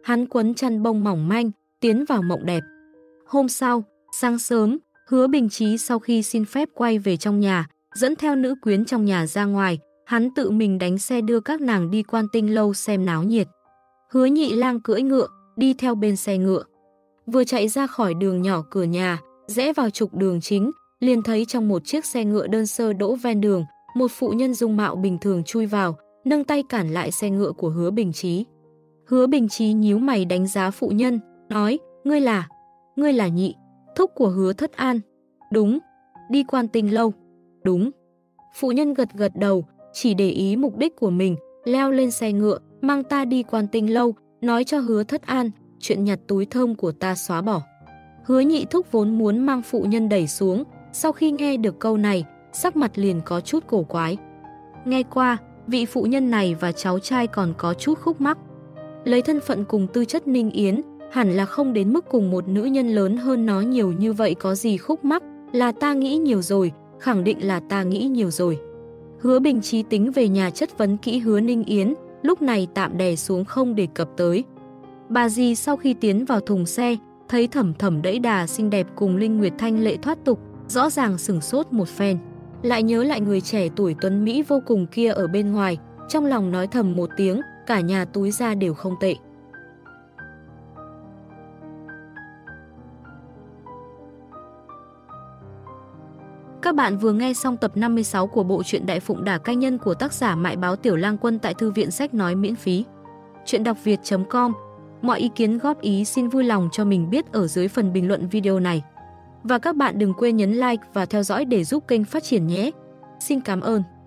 [SPEAKER 1] hắn quấn chăn bông mỏng manh, tiến vào mộng đẹp. Hôm sau, sáng sớm, Hứa Bình Chí sau khi xin phép quay về trong nhà, dẫn theo nữ quyến trong nhà ra ngoài, hắn tự mình đánh xe đưa các nàng đi Quan Tinh lâu xem náo nhiệt. Hứa Nhị Lang cưỡi ngựa, đi theo bên xe ngựa. Vừa chạy ra khỏi đường nhỏ cửa nhà, rẽ vào trục đường chính, liền thấy trong một chiếc xe ngựa đơn sơ đỗ ven đường, một phụ nhân dung mạo bình thường chui vào, nâng tay cản lại xe ngựa của Hứa Bình Chí. Hứa Bình Chí nhíu mày đánh giá phụ nhân, nói, ngươi là, ngươi là Nhị thúc của Hứa Thất An. Đúng. Đi Quan Tinh lâu. Đúng. Phụ nhân gật gật đầu, chỉ để ý mục đích của mình, leo lên xe ngựa, mang ta đi Quan Tinh lâu, nói cho Hứa Thất An, chuyện nhặt túi thơm của ta xóa bỏ. Hứa Nhị thúc vốn muốn mang phụ nhân đẩy xuống, sau khi nghe được câu này, sắc mặt liền có chút cổ quái. Nghe qua, vị phụ nhân này và cháu trai còn có chút khúc mắc. Lấy thân phận cùng tư chất Ninh Yến, hẳn là không đến mức cùng một nữ nhân lớn hơn nó nhiều như vậy có gì khúc mắc, là ta nghĩ nhiều rồi, khẳng định là ta nghĩ nhiều rồi. Hứa Bình Chí tính về nhà chất vấn kỹ Hứa Ninh Yến, lúc này tạm đè xuống không đề cập tới. Bà dì sau khi tiến vào thùng xe, thấy Thẩm Thẩm đẫy đà xinh đẹp cùng Linh Nguyệt thanh lệ thoát tục, rõ ràng sửng sốt một phen. Lại nhớ lại người trẻ tuổi tuấn Mỹ vô cùng kia ở bên ngoài, trong lòng nói thầm một tiếng, cả nhà túi ra đều không tệ. Các bạn vừa nghe xong tập năm mươi sáu của bộ truyện Đại Phụng Đả Canh Nhân của tác giả Mại Báo Tiểu Lang Quân tại thư viện sách nói miễn phí. Chuyện đọc việt chấm com. Mọi ý kiến góp ý xin vui lòng cho mình biết ở dưới phần bình luận video này. Và các bạn đừng quên nhấn like và theo dõi để giúp kênh phát triển nhé. Xin cảm ơn.